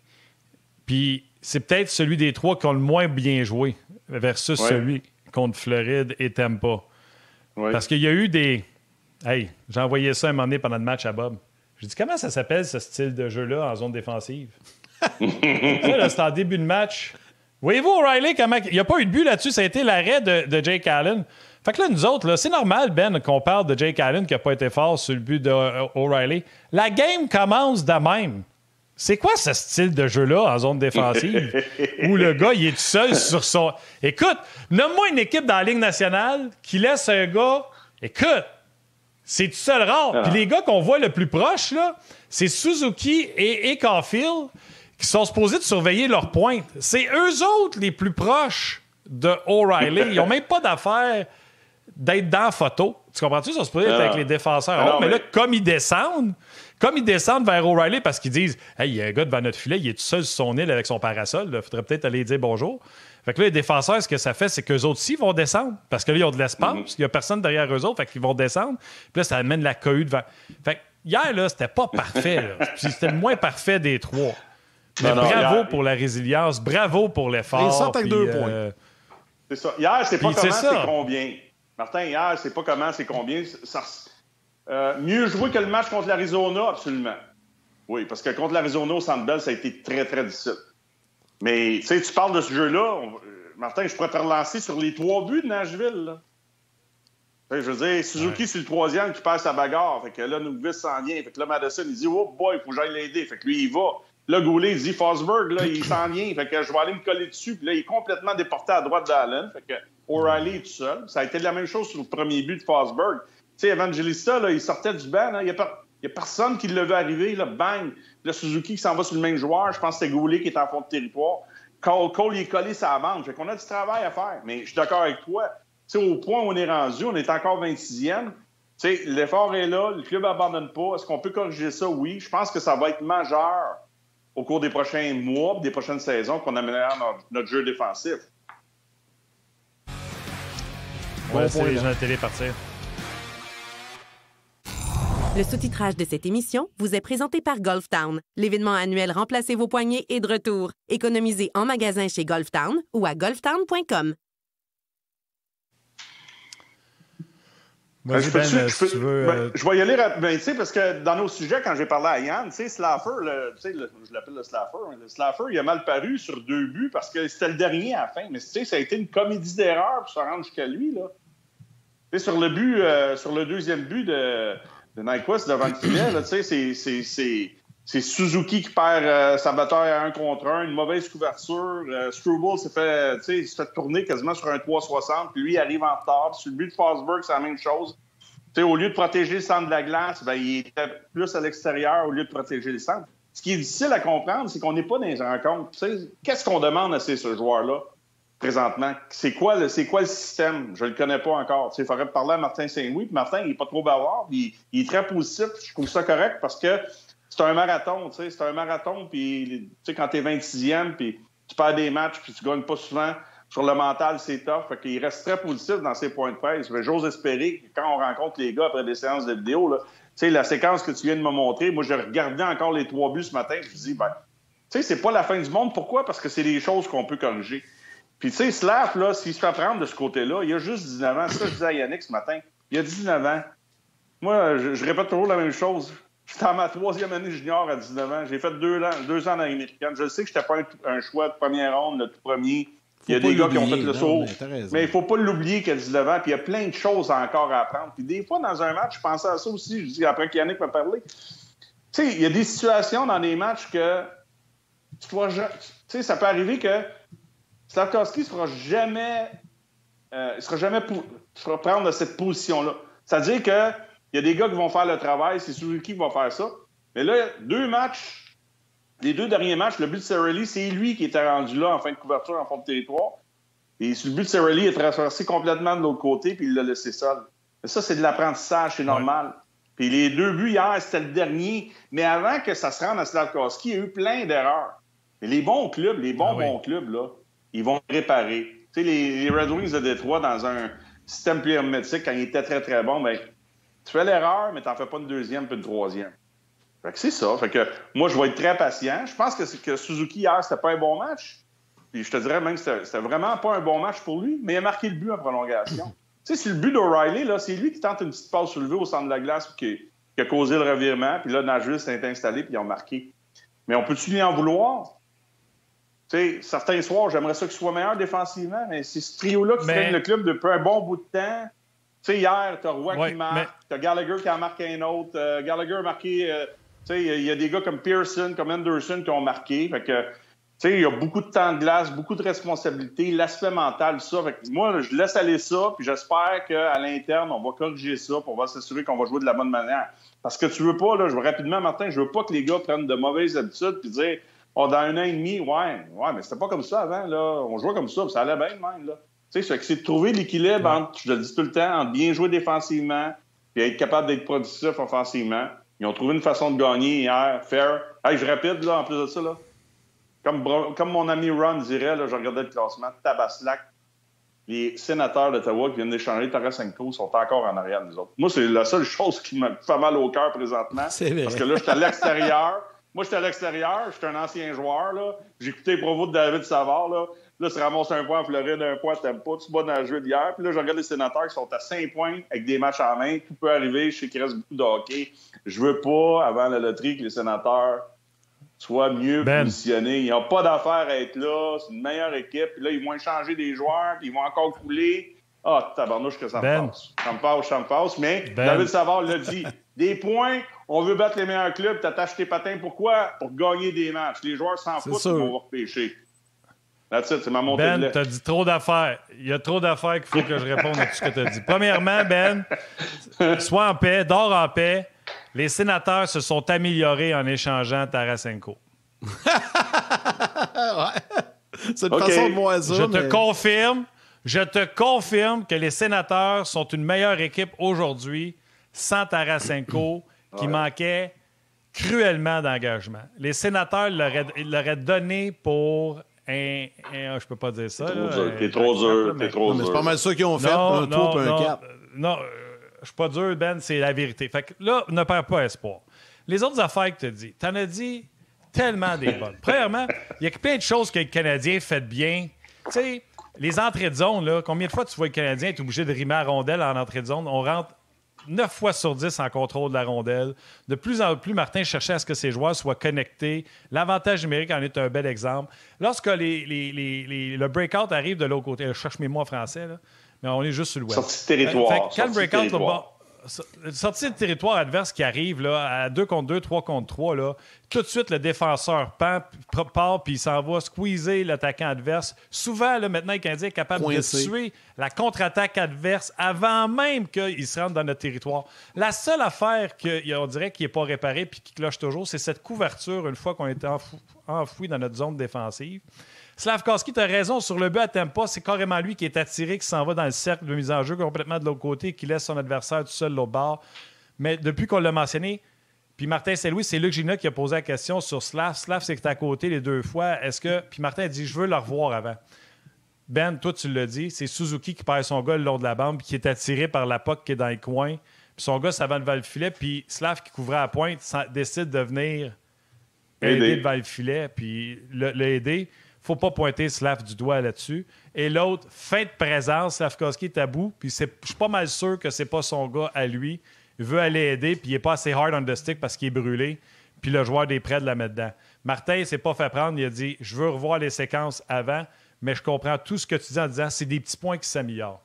Puis, c'est peut-être celui des trois qui ont le moins bien joué versus ouais. celui contre Floride et Tampa. Ouais. Parce qu'il y a eu des. Hey, j'ai envoyé ça un moment donné pendant le match à Bob. J'ai dit, comment ça s'appelle, ce style de jeu-là, en zone défensive? Ça, là, c'était en début de match. Voyez-vous, O'Reilly, comment. Il n'y a pas eu de but là-dessus, ça a été l'arrêt de, de Jake Allen. Fait que là, nous autres, là, c'est normal, Ben, qu'on parle de Jake Allen qui n'a pas été fort sur le but d'O'Reilly. La game commence de même. C'est quoi ce style de jeu-là en zone défensive où le gars, il est tout seul sur son... Écoute, nomme-moi une équipe dans la Ligue nationale qui laisse un gars... Écoute, c'est tout seul rare. Ah. Puis les gars qu'on voit le plus proche, là, c'est Suzuki et, et Caulfield qui sont supposés de surveiller leur pointe. C'est eux autres les plus proches de O'Reilly. Ils n'ont même pas d'affaire d'être dans la photo. Tu comprends-tu? Ils sont supposés être ah. avec les défenseurs. Ah non, mais, mais là, comme ils descendent, comme ils descendent vers O'Reilly parce qu'ils disent « Hey, il y a un gars devant notre filet, il est tout seul sur son île avec son parasol. Il faudrait peut-être aller dire bonjour. » Fait que là, les défenseurs, ce que ça fait, c'est qu'eux autres aussi vont descendre. Parce que là, ils ont de l'espace. Mm-hmm. Il n'y a personne derrière eux autres. Fait qu'ils vont descendre. Puis là, ça amène la cohue devant. Fait que hier, là, c'était pas parfait. Là. C'était le moins parfait des trois. Mais non, non, bravo hier, pour la résilience. Bravo pour l'effort. Ils sortent avec deux euh... points. C'est ça. Hier, c'est pas comment, c'est, c'est combien. Martin, hier, c'est pas comment, c'est combien. Ça, euh, mieux jouer que le match contre l'Arizona, absolument. Oui, parce que contre l'Arizona, au Centre Bell, ça a été très, très difficile. Mais, tu sais, tu parles de ce jeu-là. On... Martin, je pourrais te relancer sur les trois buts de Nashville, là. Je veux dire, Suzuki, ouais. c'est le troisième qui perd sa bagarre. Fait que là, Nougvis s'en vient. Fait que là, Madison, il dit « Oh boy, il faut que j'aille l'aider. » Fait que lui, il va. Là, Goulet, il dit Forsberg, là, il s'en vient. Fait que je vais aller me coller dessus. Puis là, il est complètement déporté à droite d'Allen. Fait que O'Reilly est tout seul. Ça a été la même chose sur le premier but de Forsberg. Tu sais, Evangelista, là, il sortait du banc. Il n'y a, per... a personne qui l'a vu arriver. Là, bang! Là, Suzuki qui s'en va sur le même joueur. Je pense que c'était Goulet qui est en fond de territoire. Cole, Cole il est collé sur la bande. Fait qu'on a du travail à faire. Mais je suis d'accord avec toi. Tu sais, au point où on est rendu, on est encore vingt-sixième. Tu sais, l'effort est là. Le club n'abandonne pas. Est-ce qu'on peut corriger ça? Oui. Je pense que ça va être majeur au cours des prochains mois, des prochaines saisons, qu'on améliore notre, notre jeu défensif. On va laisser les gens à la télé partir. Le sous-titrage de cette émission vous est présenté par Golf Town, l'événement annuel Remplacez vos poignets est de retour. Économisez en magasin chez Golf Town ou à golf town point com. Ben, je, ben, si je, peux, veux, ben, euh... je vais y aller rapidement, tu sais, parce que dans nos sujets, quand j'ai parlé à Yann, tu sais, Slaffer, le, tu sais, le, je l'appelle le Slaffer, hein, le Slaffer, il a mal paru sur deux buts parce que c'était le dernier à la fin. Mais tu sais, ça a été une comédie d'erreur pour se rendre jusqu'à lui, là. Tu sais, sur le but, euh, sur le deuxième but de, de Nyquist devant le filet, là, tu sais, c'est, c'est, c'est, c'est Suzuki qui perd euh, sa bataille à un contre un, une mauvaise couverture. Euh, Struble s'est fait, tu sais, il s'est fait tourner quasiment sur un trois soixante, puis lui, il arrive en retard. Puis sur le but de Forsberg, c'est la même chose. Tu sais, au lieu de protéger le centre de la glace, ben, il était plus à l'extérieur au lieu de protéger le centre. Ce qui est difficile à comprendre, c'est qu'on n'est pas dans les rencontres. Tu sais, qu'est-ce qu'on demande à ces ce joueurs-là présentement? C'est quoi, le, c'est quoi le système? Je le connais pas encore. Tu sais, il faudrait parler à Martin Saint-Louis. Puis Martin, il n'est pas trop bavard. Il, il est très positif. Je trouve ça correct parce que c'est un marathon. Tu sais, c'est un marathon. Puis, tu sais, quand tu es vingt-sixième, puis tu perds des matchs, puis tu gagnes pas souvent. Sur le mental, c'est tough. Fait qu'il reste très positif dans ses points de presse. Mais j'ose espérer que quand on rencontre les gars après des séances de vidéo, là, tu sais, la séquence que tu viens de me montrer, moi, j'ai regardé encore les trois buts ce matin. Je me dis, ben, tu sais, c'est pas la fin du monde. Pourquoi? Parce que c'est des choses qu'on peut corriger. Puis, tu sais, Slav, là, s'il se fait prendre de ce côté-là, il a juste dix-neuf ans. C'est ça que je disais à Yannick ce matin. Il a dix-neuf ans. Moi, je, je répète toujours la même chose. J'étais en ma troisième année junior à dix-neuf ans. J'ai fait deux ans, deux ans dans l'américaine. Je sais que je n'étais pas un, un choix de première ronde, le tout premier. Il y a des gars qui ont fait le non, saut. Mais, mais il ne faut pas l'oublier qu'il y a dix-neuf ans. Puis il y a plein de choses encore à apprendre. Puis des fois, dans un match, je pensais à ça aussi. Je dis, après qu'Yannick m'a parlé. Tu sais, il y a des situations dans des matchs que tu vois, tu sais, ça peut arriver que Slafkovský ne sera jamais, euh, il sera jamais pour, sera prendre de cette position-là. C'est-à-dire qu'il y a des gars qui vont faire le travail, c'est Suzuki qui va faire ça. Mais là, deux matchs, les deux derniers matchs, le but de Cirelli, c'est lui qui était rendu là en fin de couverture, en fond de territoire. Et sur le but de Cirelli, il est traversé complètement de l'autre côté, puis il l'a laissé seul. Mais ça, c'est de l'apprentissage, c'est normal. Ouais. Puis les deux buts hier, c'était le dernier. Mais avant que ça se rende à Slafkovský, il y a eu plein d'erreurs. Mais les bons clubs, les bons, ah oui. bons clubs, là, ils vont réparer. Tu sais, les, les Red Wings de Détroit, dans un système pliométrique, quand ils étaient très, très bons, bien, tu fais l'erreur, mais tu n'en fais pas une deuxième puis une troisième. Fait que c'est ça. Fait que moi, je vais être très patient. Je pense que, que Suzuki, hier, c'était pas un bon match. Puis je te dirais même que c'était, c'était vraiment pas un bon match pour lui, mais il a marqué le but en prolongation. Tu sais, c'est le but d'O'Reilly, là, c'est lui qui tente une petite passe soulevée au centre de la glace qui, qui a causé le revirement. Puis là, Nashville s'est installé puis ils ont marqué. Mais on peut-tu lui en vouloir? Tu sais, certains soirs, j'aimerais ça qu'il soit meilleur défensivement, mais c'est ce trio-là qui mais... traîne le club depuis un bon bout de temps. Tu sais, hier, t'as Roy ouais, qui marque, mais... t'as Gallagher qui en marqué un autre. Euh, Gallagher a marqué... Euh, tu sais, il y a des gars comme Pearson, comme Anderson qui ont marqué. Fait que, tu sais, il y a beaucoup de temps de glace, beaucoup de responsabilités, l'aspect mental, ça. Fait que moi, je laisse aller ça, puis j'espère qu'à l'interne, on va corriger ça, puis on va s'assurer qu'on va jouer de la bonne manière. Parce que tu veux pas, là, je veux rapidement, Martin, je veux pas que les gars prennent de mauvaises habitudes, puis dire... Oh, dans un an et demi, ouais, ouais, mais c'était pas comme ça avant, là. On jouait comme ça, puis ça allait bien de même, là. Tu sais, c'est de trouver l'équilibre ouais. entre, je le dis tout le temps, entre bien jouer défensivement et être capable d'être productif offensivement. Ils ont trouvé une façon de gagner hier, fair. Hey, je rapide, là, en plus de ça, là. Comme, comme mon ami Ron dirait, là, je regardais le classement, tabaslac. Les sénateurs d'Ottawa qui viennent d'échanger Tarasenko sont encore en arrière des autres. Moi, c'est la seule chose qui me fait mal au cœur présentement. C'est vrai. Parce que là, je suis à l'extérieur. Moi, j'étais à l'extérieur, j'étais un ancien joueur, là. J'écoutais les propos de David Savard, là. Là, se ramasse un point en Floride, un point, t'aimes pas, tu bats dans le jeu d'hier. Puis là, je regarde les sénateurs qui sont à cinq points avec des matchs en main. Tout peut arriver, je sais qu'il reste beaucoup de hockey. Je veux pas, avant la loterie, que les sénateurs soient mieux ben. positionnés. Ils n'ont pas d'affaire à être là. C'est une meilleure équipe. Puis là, ils vont échanger des joueurs, puis ils vont encore couler. Ah, tabarnouche que ça me ben. passe. Ça me passe, ça me passe. Mais ben. David Savard l'a dit. Des points, on veut battre les meilleurs clubs, t'attaches tes patins. Pourquoi? Pour gagner des matchs. Les joueurs s'en foutent, ils vont repêcher. That's it, c'est ma montée Ben, de lait. t'as dit trop d'affaires. Il y a trop d'affaires qu'il faut que je réponde à tout ce que t'as dit. Premièrement, Ben, sois en paix, dors en paix. Les sénateurs se sont améliorés en échangeant Tarasenko. Ouais. C'est une okay. façon de voir ça. Je mais... te confirme, je te confirme que les sénateurs sont une meilleure équipe aujourd'hui sans Tarasenko, qui ouais. manquait cruellement d'engagement. Les sénateurs l'auraient, l'auraient donné pour un, un... Je peux pas dire ça. T'es là, trop dur. T'es trop dur. T'es trop dur. C'est pas mal ça qu'ils ont fait. Non, un non, tour et un non, cap. Non, euh, je suis pas dur, Ben, c'est la vérité. Fait que là, ne perds pas espoir. Les autres affaires que tu as dit, t'en as dit tellement des bonnes. Premièrement, il y a plein de choses que le Canadien fait bien. Tu sais, les entrées de zone, là, combien de fois tu vois le Canadien être obligé de rimer à rondelle en entrée de zone? On rentre neuf fois sur dix en contrôle de la rondelle. De plus en plus, Martin cherchait à ce que ses joueurs soient connectés. L'avantage numérique en est un bel exemple. Lorsque les, les, les, les, le breakout arrive de l'autre côté, je cherche mes mots en français, là, mais on est juste sur le web. Sortie de territoire. Fait que quand le breakout, territoire. Là, sortie de territoire adverse qui arrive là, à deux contre deux, trois contre trois, là, tout de suite, le défenseur part, puis il s'en va squeezer l'attaquant adverse. Souvent, là, maintenant, le Canadien est capable Coincé. de tuer la contre-attaque adverse avant même qu'il se rentre dans notre territoire. La seule affaire qu'on dirait qui n'est pas réparée puis qui cloche toujours, c'est cette couverture une fois qu'on est enfou- enfoui dans notre zone défensive. Slafkovský, tu as raison, sur le but à Tampa, c'est carrément lui qui est attiré, qui s'en va dans le cercle de mise en jeu complètement de l'autre côté, qui laisse son adversaire tout seul de l'autre bord. Mais depuis qu'on l'a mentionné, puis Martin Saint-Louis, c'est Luc Gina qui a posé la question sur Slav. Slav, c'est que tu es à côté les deux fois. Est-ce que... Puis Martin a dit, je veux le revoir avant. Ben, toi, tu l'as dit, c'est Suzuki qui perd son gars le long de la bande, puis qui est attiré par la puck qui est dans le coin. Puis son gars s'avance devant le filet, puis Slav qui couvrait à la pointe décide de venir aider, aider devant le filet, puis l'aider. Faut pas pointer Slav du doigt là-dessus. Et l'autre, fin de présence, Slafkovský est à bout, puis je suis pas mal sûr que c'est pas son gars à lui. Il veut aller aider, puis il est pas assez hard on the stick parce qu'il est brûlé, puis le joueur est prêt de la mettre dedans. Martin, il s'est pas fait prendre, il a dit « Je veux revoir les séquences avant », mais je comprends tout ce que tu dis en disant c'est des petits points qui s'améliorent.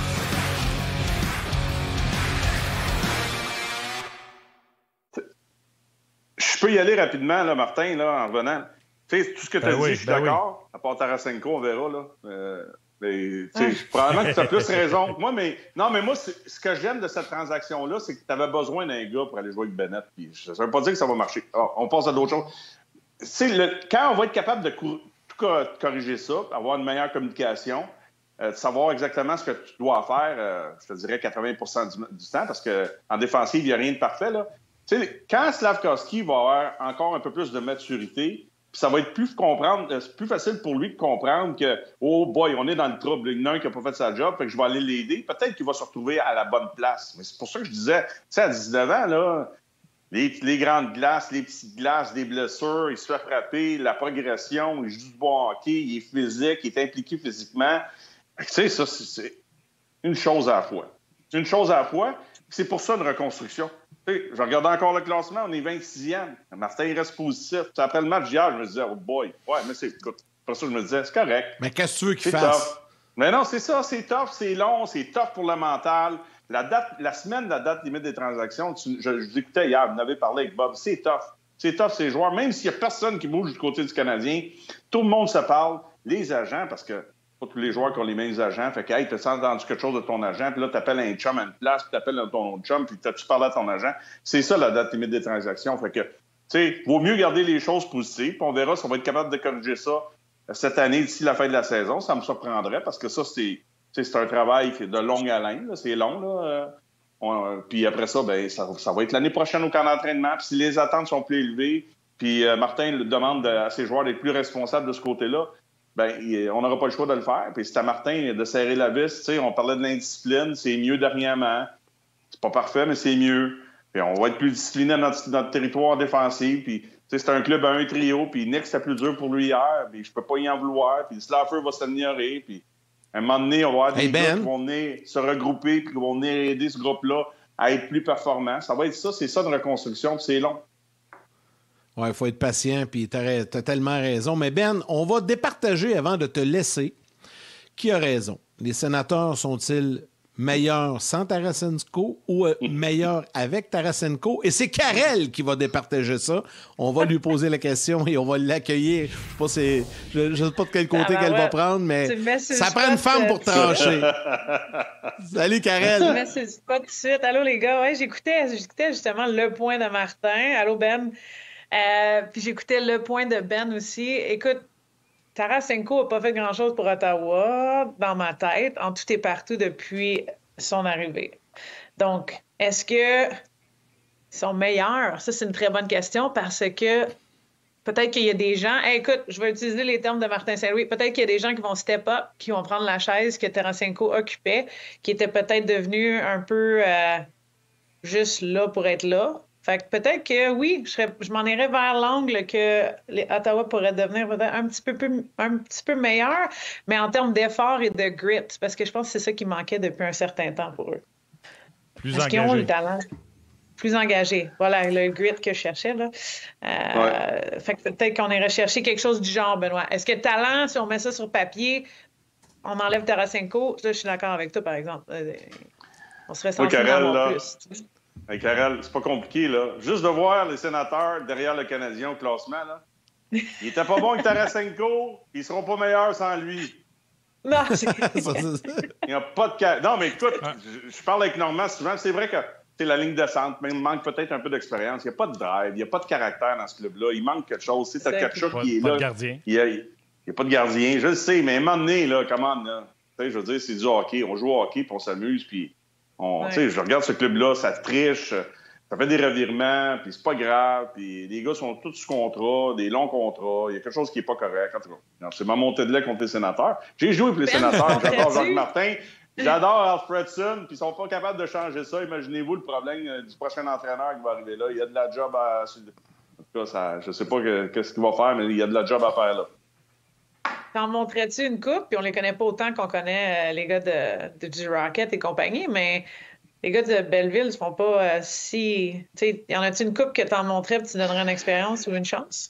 Je peux y aller rapidement, là, Martin, là, en revenant. Tu sais, tout ce que tu as ben dit, oui, je suis ben d'accord. Oui. À part Tarasenko, on verra, là. Euh, mais, tu sais, probablement que tu as plus raison. Moi, mais, non, mais moi, ce que j'aime de cette transaction-là, c'est que tu avais besoin d'un gars pour aller jouer avec Bennett. Puis, ça ne veut pas dire que ça va marcher. Alors, on passe à d'autres choses. Le, quand on va être capable de cor- tout corriger ça, avoir une meilleure communication, euh, de savoir exactement ce que tu dois faire, euh, je te dirais quatre-vingts pour cent du, du temps, parce qu'en défensive, il n'y a rien de parfait, là. Tu sais, quand Slafkovský va avoir encore un peu plus de maturité, puis ça va être plus comprendre, plus facile pour lui de comprendre que « Oh boy, on est dans le trouble. Il y en a un qui n'a pas fait sa job, fait que je vais aller l'aider. » Peut-être qu'il va se retrouver à la bonne place. Mais c'est pour ça que je disais, tu sais, à dix-neuf ans, là, les, les grandes glaces, les petites glaces, des blessures, il se fait frapper, la progression, il joue du bon hockey, il est physique, il est impliqué physiquement. Tu sais, ça, c'est, c'est une chose à la fois. C'est une chose à la fois. C'est pour ça une reconstruction. Je regardais encore le classement, on est vingt-sixième. Martin, il reste positif. Après le match d'hier, je me disais, oh boy, ouais, mais c'est. Écoute, pour ça, je me disais, c'est correct. Mais qu'est-ce que tu veux qu'il c'est fasse? Tough. Mais non, c'est ça, c'est tough, c'est long, c'est tough pour le mental. La date, la semaine de la date limite des transactions, tu, je, je vous écoutais hier, vous en avez parlé avec Bob, c'est tough. C'est tough, ces joueurs. Même s'il n'y a personne qui bouge du côté du Canadien, tout le monde se parle. Les agents, parce que pas tous les joueurs qui ont les mêmes agents. Fait que, hey, t'as entendu quelque chose de ton agent, puis là, t'appelles un chum à une place, puis t'appelles ton autre chum, puis t'as-tu parlé à ton agent? C'est ça, la date limite des transactions. Fait que, tu sais, vaut mieux garder les choses positives, puis on verra si on va être capable de corriger ça cette année, d'ici la fin de la saison. Ça me surprendrait, parce que ça, c'est, c'est un travail qui est de longue haleine, là. C'est long, là. On, puis après ça, ben ça, ça va être l'année prochaine au camp d'entraînement. Puis si les attentes sont plus élevées, puis euh, Martin demande à ses joueurs d'être plus responsables de ce côté-là, ben on n'aura pas le choix de le faire. Puis c'est à Martin de serrer la vis. Tu sais, on parlait de l'indiscipline, c'est mieux dernièrement. C'est pas parfait, mais c'est mieux. Puis on va être plus discipliné dans notre, notre territoire défensif. Puis tu sais, c'est un club à un trio. Puis Nick, c'était plus dur pour lui hier. Puis je peux pas y en vouloir. Puis Slaffer va s'améliorer. Puis à un moment donné, on va avoir des hey ben. gars qui vont venir se regrouper puis qui vont venir aider ce groupe-là à être plus performant. Ça va être ça, c'est ça de reconstruction, puis c'est long. Oui, il faut être patient, puis tu as tellement raison. Mais Ben, on va départager avant de te laisser. Qui a raison? Les Sénateurs sont-ils meilleurs sans Tarasenko ou euh, meilleurs avec Tarasenko? Et c'est Karel qui va départager ça. On va lui poser la question et on va l'accueillir. Je ne sais, je, je sais pas de quel côté ah ben qu'elle ouais. va prendre, mais ça prend une femme pour trancher. Salut, Karel. Tu mets sur le spot tout de suite. Allô, les gars. Ouais, j'écoutais, j'écoutais justement le point de Martin. Allô, Ben. Euh, puis j'écoutais le point de Ben aussi. Écoute, Tarasenko n'a pas fait grand-chose pour Ottawa, dans ma tête, en tout et partout depuis son arrivée. Donc, est-ce que ils sont meilleurs? Ça, c'est une très bonne question parce que peut-être qu'il y a des gens... Hey, écoute, je vais utiliser les termes de Martin Saint-Louis. Peut-être qu'il y a des gens qui vont step up, qui vont prendre la chaise que Tarasenko occupait, qui était peut-être devenu un peu euh, juste là pour être là. Fait que peut-être que oui, je, serais, je m'en irais vers l'angle que les Ottawa pourraient devenir peut-être un petit peu, plus, un petit peu meilleur, mais en termes d'effort et de grit, parce que je pense que c'est ça qui manquait depuis un certain temps pour eux. Plus parce engagé. qu'ils ont le talent. Plus engagé. Voilà, le grit que je cherchais. Là. Euh, ouais. Fait que peut-être qu'on irait chercher quelque chose du genre, Benoît. Est-ce que talent, si on met ça sur papier, on enlève Tarasenko? Là, je suis d'accord avec toi, par exemple. On serait censé en avoir plus. Hey, Karel, c'est pas compliqué, là. Juste de voir les Sénateurs derrière le Canadien au classement, là. Il était pas bon avec Tarasenko, ils seront pas meilleurs sans lui. Non, c'est... Il n'y a pas de... Car... Non, mais écoute, je, je parle avec Normand souvent, c'est vrai que c'est la ligne de centre, mais il manque peut-être un peu d'expérience. Il n'y a pas de drive, il n'y a pas de caractère dans ce club-là. Il manque quelque chose. C'est Tkachuk qui est pas là. De gardien. Il n'y a, a pas de gardien. Je le sais, mais à un moment donné, là, comment, là, je veux dire, c'est du hockey. On joue au hockey, puis on s'amuse, puis... On, ouais. Je regarde ce club-là, ça triche, ça fait des revirements, puis c'est pas grave, puis les gars sont tous sous contrat, des longs contrats, il y a quelque chose qui est pas correct. En tout cas, c'est ma montée de lait contre les Sénateurs. J'ai joué pour les Sénateurs, j'adore Jacques Martin, j'adore Alfredson, puis ils sont pas capables de changer ça. Imaginez-vous le problème euh, du prochain entraîneur qui va arriver là. Il y a de la job à... En tout cas, ça, je sais pas que, qu'est-ce qu'il va faire, mais il y a de la job à faire là. T'en montrais-tu une coupe? Puis on les connaît pas autant qu'on connaît euh, les gars de, de, du Rocket et compagnie, mais les gars de Belleville ne font pas euh, si... Tu sais, y en a-tu une coupe que t'en montrais et tu donnerais une expérience ou une chance?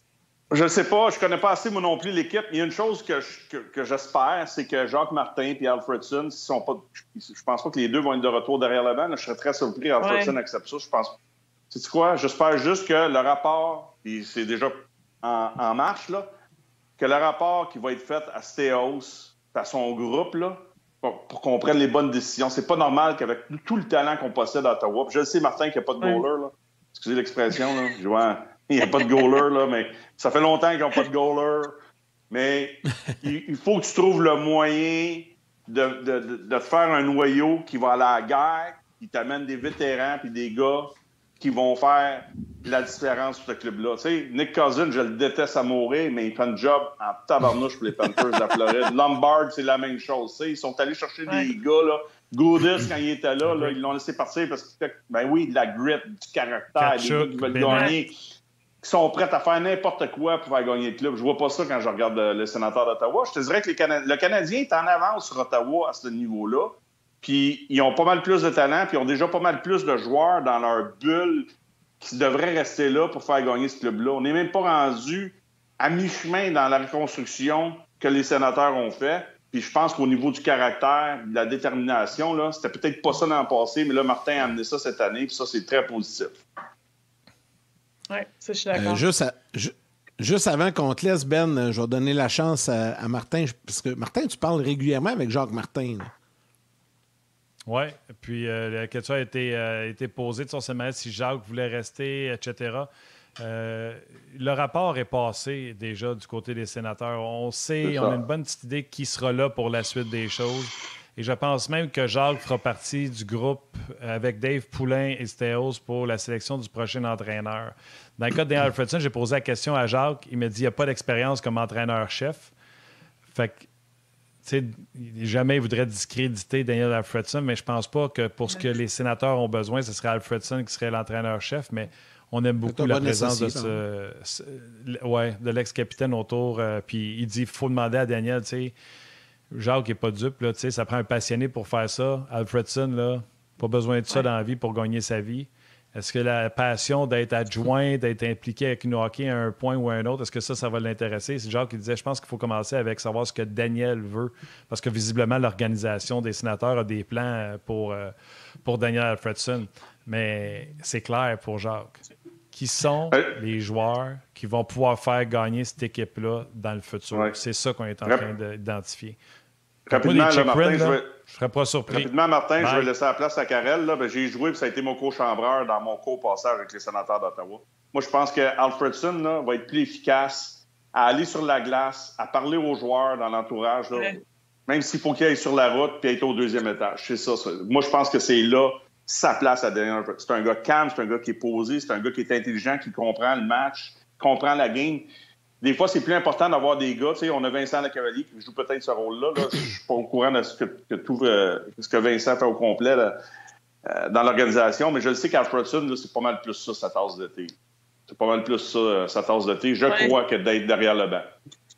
Je ne sais pas, je connais pas assez moi non plus l'équipe. Il y a une chose que, je, que, que j'espère, c'est que Jacques Martin et Alfredson, s'ils sont pas, je pense pas que les deux vont être de retour derrière le banc. Là, je serais très surpris Alfredson ouais. accepte ça. Je pense. Sais-tu quoi? J'espère juste que le rapport, puis c'est déjà en, en marche, là, que le rapport qui va être fait à Stéos, à son groupe, là, pour, pour qu'on prenne les bonnes décisions. C'est pas normal qu'avec tout le talent qu'on possède à Ottawa, puis je le sais, Martin, qu'il n'y a pas de goaler, ouais. là. Excusez l'expression, là. Je vois, il n'y a pas de goaler, là, mais ça fait longtemps qu'ils n'ont pas de goaler. Mais il, il faut que tu trouves le moyen de, de, de, de faire un noyau qui va à la guerre, qui t'amène des vétérans puis des gars qui vont faire la différence pour ce club-là. Tu sais, Nick Cousins, je le déteste à mourir, mais il fait un job en tabarnouche pour les Panthers de la Floride. Lombard, c'est la même chose. Tu sais, ils sont allés chercher ouais. des gars, là. Goudis, quand il était là, là, ils l'ont laissé partir parce que, ben oui, de la grit, du caractère, des gars qui veulent gagner, qui sont prêts à faire n'importe quoi pour faire gagner le club. Je vois pas ça quand je regarde le sénateur d'Ottawa. Je te dirais que les Cana- le Canadien est en avance sur Ottawa à ce niveau-là. Puis ils ont pas mal plus de talent, puis ils ont déjà pas mal plus de joueurs dans leur bulle qui devraient rester là pour faire gagner ce club-là. On n'est même pas rendu à mi-chemin dans la reconstruction que les sénateurs ont fait. Puis je pense qu'au niveau du caractère, de la détermination, là, c'était peut-être pas ça dans le passé, mais là, Martin a amené ça cette année, puis ça, c'est très positif. Oui, ça, je suis d'accord. Euh, juste, à, ju- juste avant qu'on te laisse, Ben, je vais donner la chance à, à Martin, parce que Martin, tu parles régulièrement avec Jacques Martin. Oui, puis euh, la question a été, euh, été posée de son semaine si Jacques voulait rester, et cetera. Euh, le rapport est passé déjà du côté des sénateurs. On sait, on a une bonne petite idée qui sera là pour la suite des choses. Et je pense même que Jacques fera partie du groupe avec Dave Poulain et Stéos pour la sélection du prochain entraîneur. Dans le cas de Daniel Alfredson, j'ai posé la question à Jacques. Il m'a dit qu'il n'y a pas d'expérience comme entraîneur-chef. Fait que, tu sais, jamais il voudrait discréditer Daniel Alfredson, mais je pense pas que pour ce que les sénateurs ont besoin, ce serait Alfredson qui serait l'entraîneur-chef, mais on aime beaucoup la présence de ce, ce, ouais, de l'ex-capitaine autour. Euh, puis il dit, il faut demander à Daniel, tu sais, Jacques n'est pas dupe, là, tu sais, ça prend un passionné pour faire ça. Alfredson, là, pas besoin de ça ouais. dans la vie pour gagner sa vie. Est-ce que la passion d'être adjoint, d'être impliqué avec une hockey à un point ou à un autre, est-ce que ça, ça va l'intéresser? C'est Jacques qui disait, je pense qu'il faut commencer avec savoir ce que Daniel veut, parce que visiblement, l'organisation des sénateurs a des plans pour, pour Daniel Alfredson. Mais c'est clair pour Jacques. Qui sont les joueurs qui vont pouvoir faire gagner cette équipe-là dans le futur? Ouais. C'est ça qu'on est en train d'identifier. Rapidement, là, Martin, print, je ne vais... serais pas surpris. Rapidement, Martin, Bye. je vais laisser la place à Karel. Là. Ben, j'ai joué et ça a été mon co-chambreur dans mon co-passage avec les sénateurs d'Ottawa. Moi, je pense que Alfredson là, va être plus efficace à aller sur la glace, à parler aux joueurs dans l'entourage, là, ouais. même s'il faut qu'il aille sur la route puis être au deuxième étage. C'est ça, ça. Moi, je pense que c'est là sa place à Daniel Alfredson. C'est un gars calme, c'est un gars qui est posé, c'est un gars qui est intelligent, qui comprend le match, comprend la game. Des fois, c'est plus important d'avoir des gars. Tu sais, on a Vincent Lecavalier qui joue peut-être ce rôle-là. Là. Je ne suis pas au courant de ce que, que, tout, euh, ce que Vincent fait au complet là, euh, dans l'organisation, mais je le sais qu'Alfredson, là, c'est pas mal plus ça, sa tasse d'été. C'est pas mal plus ça, sa tasse d'été. Je ouais. crois que d'être derrière le banc.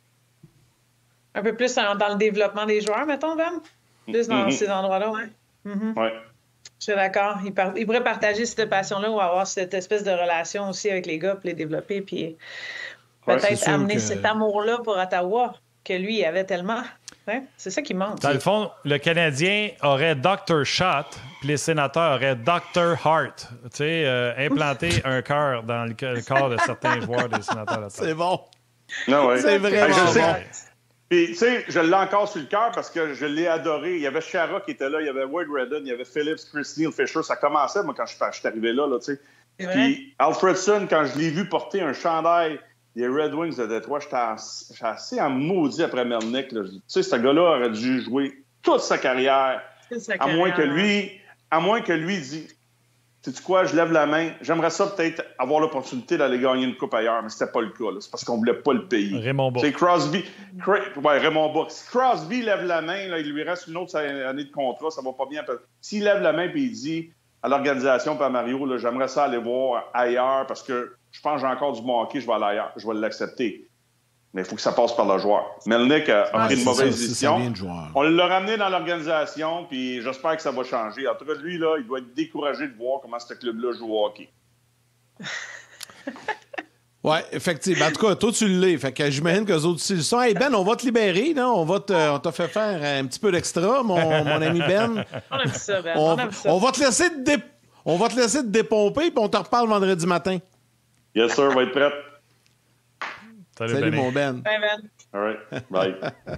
Un peu plus dans, dans le développement des joueurs, mettons, Ben? Plus dans mm-hmm. ces endroits-là, oui. Mm-hmm. Oui. Je suis d'accord. Il, par... il pourrait partager cette passion-là ou avoir cette espèce de relation aussi avec les gars, puis les développer, puis peut-être ouais, amener que... cet amour-là pour Ottawa que lui, il avait tellement. Ouais, c'est ça qui manque. Dans le fond, le Canadien aurait docteur Shot, puis les sénateurs auraient docteur Heart. Tu sais, euh, implanter un cœur dans le, le corps de certains joueurs des sénateurs. C'est bon. Non, ouais. C'est vraiment hey, bon. Puis, tu sais, je l'ai encore sur le cœur parce que je l'ai adoré. Il y avait Chara qui était là, il y avait Wade Redden, il y avait Phillips, Chris Neal, Fisher. Ça commençait, moi, quand je, je suis arrivé là, là tu sais. Puis, Alfredson, quand je l'ai vu porter un chandail des Red Wings de Détroit, j'étais assez, assez en maudit après Melnick. Tu sais, ce gars-là aurait dû jouer toute sa carrière. Toute sa carrière. À moins que lui, à moins que lui dise... Sais-tu quoi, je lève la main. J'aimerais ça peut-être avoir l'opportunité d'aller gagner une coupe ailleurs, mais c'était pas le cas. Là. C'est parce qu'on voulait pas le payer. Raymond Bourque. C'est Crosby. Cra... Ouais, Raymond Bourque. Si Crosby lève la main, là, il lui reste une autre année de contrat, ça va pas bien. S'il lève la main et il dit à l'organisation et à Mario, là, j'aimerais ça aller voir ailleurs parce que je pense que j'ai encore du bon hockey, je vais aller ailleurs. Je vais l'accepter. Mais il faut que ça passe par le joueur. Melnick a, a pris une mauvaise ça, décision. On l'a ramené dans l'organisation, puis j'espère que ça va changer. En tout cas, lui, là, il doit être découragé de voir comment ce club-là joue au hockey. Oui, effectivement. En tout cas, toi, tu l'es. Fait que j'imagine qu'eux autres aussi le sont. Hey, Ben, on va te libérer, là. On va te, on t'a fait faire un petit peu d'extra, mon, mon ami Ben. On aime ça, Ben. On, on aime ça. on va te laisser te dé... on va te laisser te dépomper, puis on te reparle vendredi matin. Yes, sir, on va être prêt. Salut, Salut, Benny. mon Ben. Bye, Ben. All right, bye.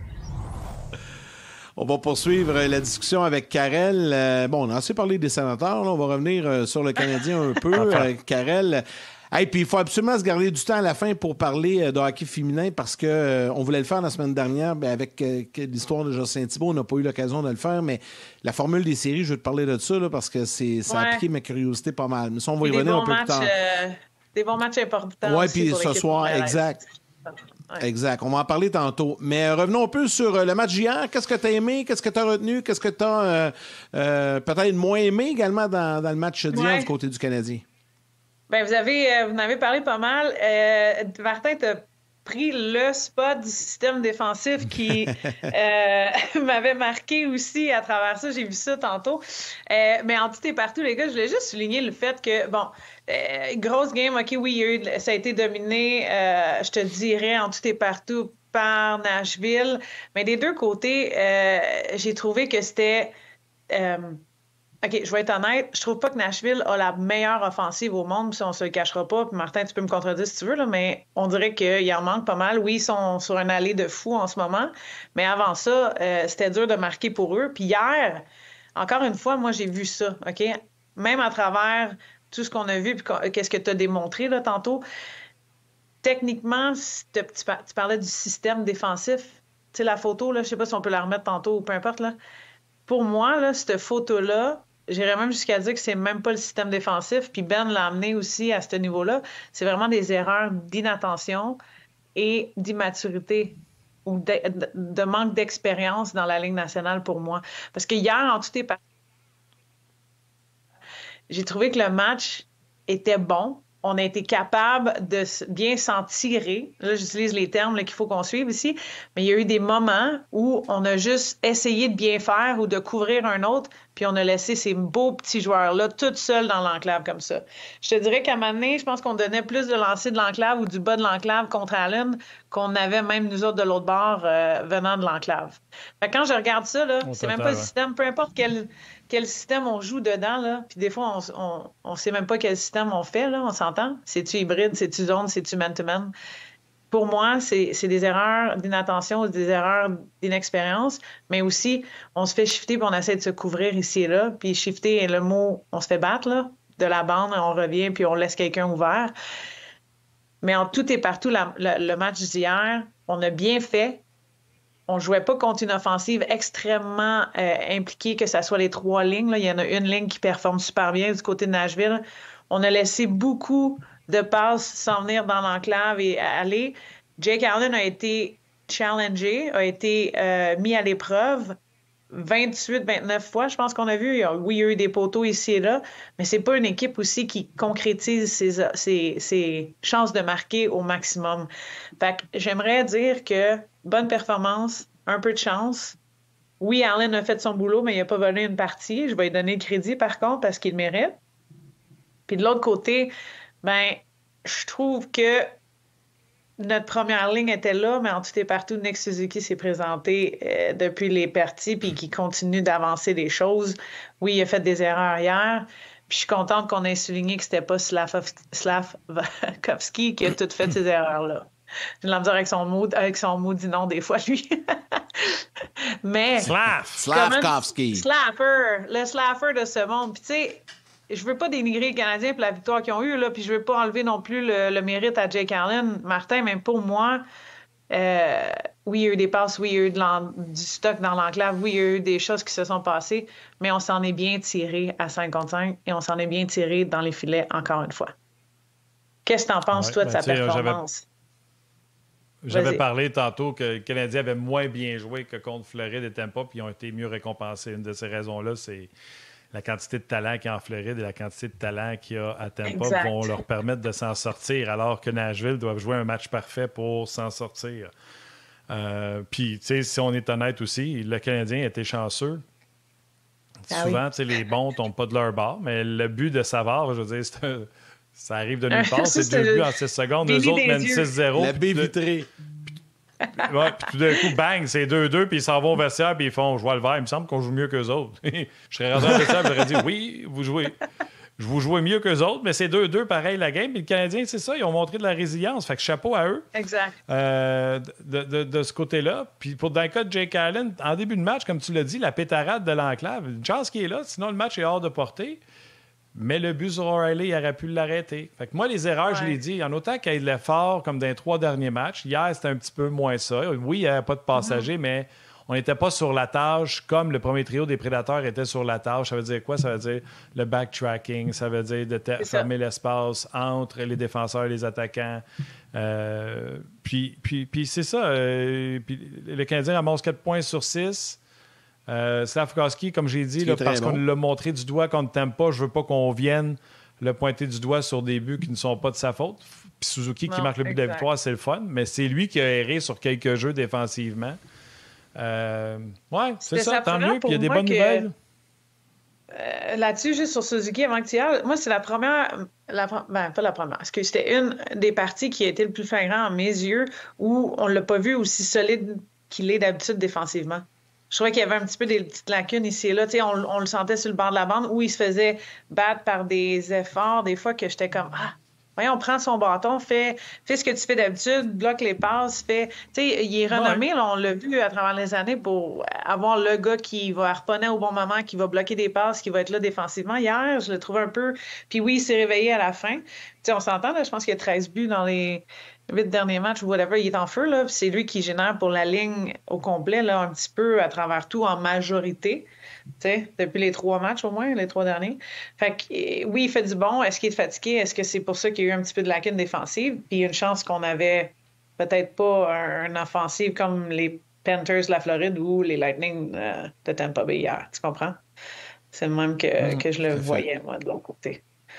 On va poursuivre la discussion avec Karel. Euh, bon, on a assez parlé des sénateurs. Là. On va revenir euh, sur le Canadien un peu. euh, Karel. Hey, puis il faut absolument se garder du temps à la fin pour parler euh, de hockey féminin parce qu'on euh, voulait le faire la semaine dernière ben, avec euh, l'histoire de Jocelyn Thibault. On n'a pas eu l'occasion de le faire, mais la formule des séries, je vais te parler de ça là, parce que c'est, ça Ouais. a piqué ma curiosité pas mal. Mais ça, on va y Des revenir bons un peu matchs, plus tard. euh, des bons matchs importants. Oui, aussi puis pour ce l'équipe soir, montréalaise. exact. Ouais. Exact. On va en parler tantôt. Mais euh, revenons un peu sur euh, le match d'hier. Qu'est-ce que tu as aimé? Qu'est-ce que tu as retenu? Qu'est-ce que tu as euh, euh, peut-être moins aimé également dans, dans le match d'hier Ouais. du côté du Canadien? Ben, vous avez, euh, vous en avez parlé pas mal. Euh, Martin t'a pris le spot du système défensif qui euh, m'avait marqué aussi à travers ça. J'ai vu ça tantôt. Euh, mais en tout et partout, les gars, je voulais juste souligner le fait que, bon, euh, grosse game, OK, oui, il y a eu, ça a été dominé, euh, je te dirais, en tout et partout par Nashville. Mais des deux côtés, euh, j'ai trouvé que c'était... Euh, OK, je vais être honnête, je trouve pas que Nashville a la meilleure offensive au monde, puis on se le cachera pas. Puis Martin, tu peux me contredire si tu veux, là, mais on dirait qu'il en manque pas mal. Oui, ils sont sur un allée de fou en ce moment, mais avant ça, euh, c'était dur de marquer pour eux. Puis hier, encore une fois, moi, j'ai vu ça, OK? Même à travers tout ce qu'on a vu, puis qu'est-ce que tu as démontré là, tantôt, techniquement, tu, tu parlais du système défensif. Tu sais, la photo, là, je sais pas si on peut la remettre tantôt ou peu importe, là. Pour moi, là, cette photo-là, j'irais même jusqu'à dire que c'est même pas le système défensif. Puis Ben l'a amené aussi à ce niveau-là. C'est vraiment des erreurs d'inattention et d'immaturité ou de, de, de manque d'expérience dans la Ligue nationale pour moi. Parce que hier, en tout et partout, j'ai trouvé que le match était bon. On a été capable de bien s'en tirer. Là, j'utilise les termes là, qu'il faut qu'on suive ici. Mais il y a eu des moments où on a juste essayé de bien faire ou de couvrir un autre, puis on a laissé ces beaux petits joueurs-là tout seuls dans l'enclave comme ça. Je te dirais qu'à un moment donné, je pense qu'on donnait plus de lancers de l'enclave ou du bas de l'enclave contre Allen qu'on avait même nous autres de l'autre bord euh, venant de l'enclave. Fait que quand je regarde ça, là, c'est même pas le système, peu importe quel... quel système on joue dedans, là. Puis des fois, on, on, on sait même pas quel système on fait, là. On s'entend? C'est-tu hybride? C'est-tu zone? C'est-tu man-to-man? Pour moi, c'est, c'est des erreurs d'inattention, des erreurs d'inexpérience, mais aussi, on se fait shifter puis on essaie de se couvrir ici et là. Puis shifter est le mot, on se fait battre, là, de la bande, on revient puis on laisse quelqu'un ouvert. Mais en tout et partout, la, la, le match d'hier, on a bien fait. On ne jouait pas contre une offensive extrêmement euh, impliquée, que ce soit les trois lignes. Là. Il y en a une ligne qui performe super bien du côté de Nashville. On a laissé beaucoup de passes s'en venir dans l'enclave et aller. Jake Allen a été challengé, a été euh, mis à l'épreuve vingt-huit vingt-neuf fois, je pense qu'on a vu. Oui, il y a eu des poteaux ici et là, mais c'est pas une équipe aussi qui concrétise ses, ses, ses chances de marquer au maximum. Fait que j'aimerais dire que bonne performance, un peu de chance. Oui, Allen a fait son boulot, mais il n'a pas volé une partie. Je vais lui donner le crédit, par contre, parce qu'il le mérite. Puis de l'autre côté, ben, je trouve que notre première ligne était là, mais en tout et partout, Nick Suzuki s'est présenté euh, depuis les parties puis qui continue d'avancer des choses. Oui, il a fait des erreurs hier. Puis je suis contente qu'on ait souligné que c'était pas Slavkovski qui a tout fait ces erreurs-là. J'ai de avec son mot, avec son maudit nom des fois, lui. Mais... Slav! Slavkovski! Slapper! Le slapper de ce monde. Puis tu sais... Je veux pas dénigrer les Canadiens pour la victoire qu'ils ont eue, là, puis je veux pas enlever non plus le, le mérite à Jake Allen. Martin, même pour moi, euh, oui, il y a eu des passes, oui, il y a eu de du stock dans l'enclave, oui, il y a eu des choses qui se sont passées, mais on s'en est bien tiré à cinq contre cinq et on s'en est bien tiré dans les filets encore une fois. Qu'est-ce que tu en penses, ouais, toi, de ben, sa performance? J'avais, j'avais parlé tantôt que le Canadien avait moins bien joué que contre Floride et Tampa, puis ils ont été mieux récompensés. Une de ces raisons-là, c'est la quantité de talent qu'il y a en Floride et la quantité de talent qu'il y a à Tampa exact. Vont leur permettre de s'en sortir, alors que Nashville doivent jouer un match parfait pour s'en sortir. Euh, Puis, tu sais, si on est honnête aussi, le Canadien a été chanceux. Ah souvent, oui. Tu sais, les bons ne tombent pas de leur bord, mais le but de Savard, je veux dire, c'est un, Ça arrive de nulle part. C'est deux buts en six secondes. Eux autres mènent six zéro. La baie vitrée. Ouais, puis tout d'un coup, bang, c'est deux deux, puis ils s'en vont au vestiaire, puis ils font « Je vois le vert, il me semble qu'on joue mieux qu'eux autres. » Je serais rendu au vestiaire, j'aurais dit « Oui, vous jouez. Je vous jouez mieux qu'eux autres, mais c'est deux deux pareil la game. » Puis le Canadien, c'est ça, ils ont montré de la résilience. Fait que chapeau à eux. Exact. Euh, de, de, de ce côté-là. Puis pour dans le cas de Jake Allen, en début de match, comme tu l'as dit, la pétarade de l'enclave, une chance qu'il est là, sinon le match est hors de portée. Mais le but sur O'Reilly, il aurait pu l'arrêter. Fait que moi, les erreurs, ouais. je l'ai dit, en autant qu'il y ait de l'effort comme dans les trois derniers matchs. Hier, c'était un petit peu moins ça. Oui, il n'y avait pas de passagers, mm-hmm. mais on n'était pas sur la tâche comme le premier trio des Prédateurs était sur la tâche. Ça veut dire quoi? Ça veut dire le backtracking, ça veut dire de te- fermer l'espace entre les défenseurs et les attaquants. Euh, puis, puis, puis c'est ça. Euh, puis le Canadien ramasse quatre points sur six. Euh, Slafkovský, comme j'ai dit, là, parce bon. qu'on l'a montré du doigt qu'on ne t'aime pas, je veux pas qu'on vienne le pointer du doigt sur des buts qui ne sont pas de sa faute. Puis Suzuki non, qui marque le but exact. de la victoire, c'est le fun, mais c'est lui qui a erré sur quelques jeux défensivement. Euh, ouais, c'est ça, tant mieux. Puis il y a des bonnes que... nouvelles. Euh, là-dessus, juste sur Suzuki, avant que tu y ailles, moi, c'est la première, la, ben, pas la première, parce que c'était une des parties qui a été le plus flagrant à mes yeux où on ne l'a pas vu aussi solide qu'il est d'habitude défensivement. Je trouvais qu'il y avait un petit peu des petites lacunes ici et là. On, on le sentait sur le bord de la bande où il se faisait battre par des efforts, des fois que j'étais comme « Ah, voyons, prends son bâton, fais, fais ce que tu fais d'habitude, bloque les passes, fais... » Tu sais, il est renommé, ouais. là, on l'a vu à travers les années pour avoir le gars qui va harponner au bon moment, qui va bloquer des passes, qui va être là défensivement. Hier, je le trouve un peu... Puis oui, il s'est réveillé à la fin. Tu sais, on s'entend, là, je pense qu'il y a treize buts dans les... huit derniers matchs ou whatever, il est en feu, là. C'est lui qui génère pour la ligne au complet, là, un petit peu à travers tout, en majorité. Tu sais, depuis les trois matchs au moins, les trois derniers. Fait que, oui, il fait du bon. Est-ce qu'il est fatigué? Est-ce que c'est pour ça qu'il y a eu un petit peu de lacune défensive? Puis une chance qu'on avait peut-être pas un, un offensive comme les Panthers de la Floride ou les Lightning euh, de Tampa Bay hier. Tu comprends? C'est le même que, mmh, que je le voyais, moi, de l'autre côté.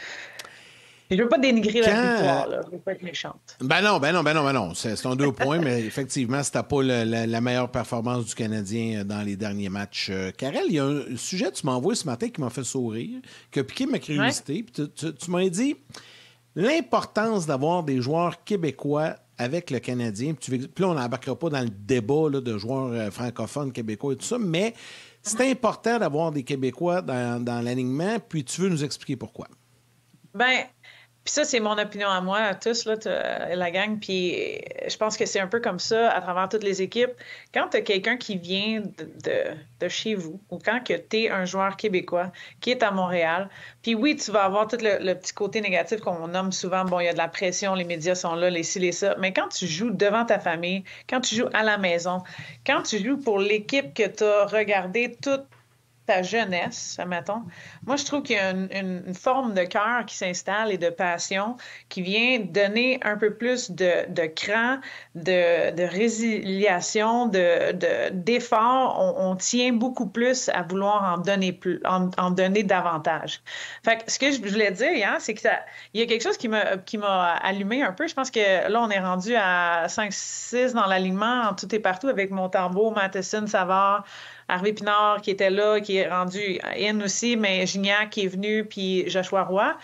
Je ne veux pas dénigrer Quand... la victoire, là. Je ne veux pas être méchante. Ben non, ben non, ben non, ben non. C'est, c'est un deux points, mais effectivement, c'était pas le, la, la meilleure performance du Canadien dans les derniers matchs. Euh, Karel, il y a un sujet que tu m'as envoyé ce matin qui m'a fait sourire, qui a piqué ma curiosité. Ouais. Puis tu, tu, tu m'as dit l'importance d'avoir des joueurs québécois avec le Canadien. Puis, tu, puis là, on n'embarquera pas dans le débat là, de joueurs euh, francophones, québécois et tout ça, mais c'est important d'avoir des Québécois dans, dans l'alignement. Puis tu veux nous expliquer pourquoi? Ben, puis ça, c'est mon opinion à moi, à tous, là, la gang. Puis je pense que c'est un peu comme ça à travers toutes les équipes. Quand tu as quelqu'un qui vient de, de, de chez vous, ou quand tu es un joueur québécois qui est à Montréal, puis oui, tu vas avoir tout le, le petit côté négatif qu'on nomme souvent. Bon, il y a de la pression, les médias sont là, les ci, les ça. Mais quand tu joues devant ta famille, quand tu joues à la maison, quand tu joues pour l'équipe que tu as regardée toute ta jeunesse, admettons. Moi, je trouve qu'il y a une, une, une forme de cœur qui s'installe et de passion qui vient donner un peu plus de, de cran, de, de résiliation, de, de, d'effort. On, on tient beaucoup plus à vouloir en donner plus, en, en donner davantage. Fait que ce que je voulais dire hier, c'est qu'il y a quelque chose qui m'a, qui m'a allumé un peu. Je pense que là, on est rendu à cinq six dans l'alignement, en tout et partout, avec Montembeault, Matheson, Savard, Harvey Pinard qui était là, qui est rendu in aussi, mais Gignac qui est venu, puis Joshua Roy.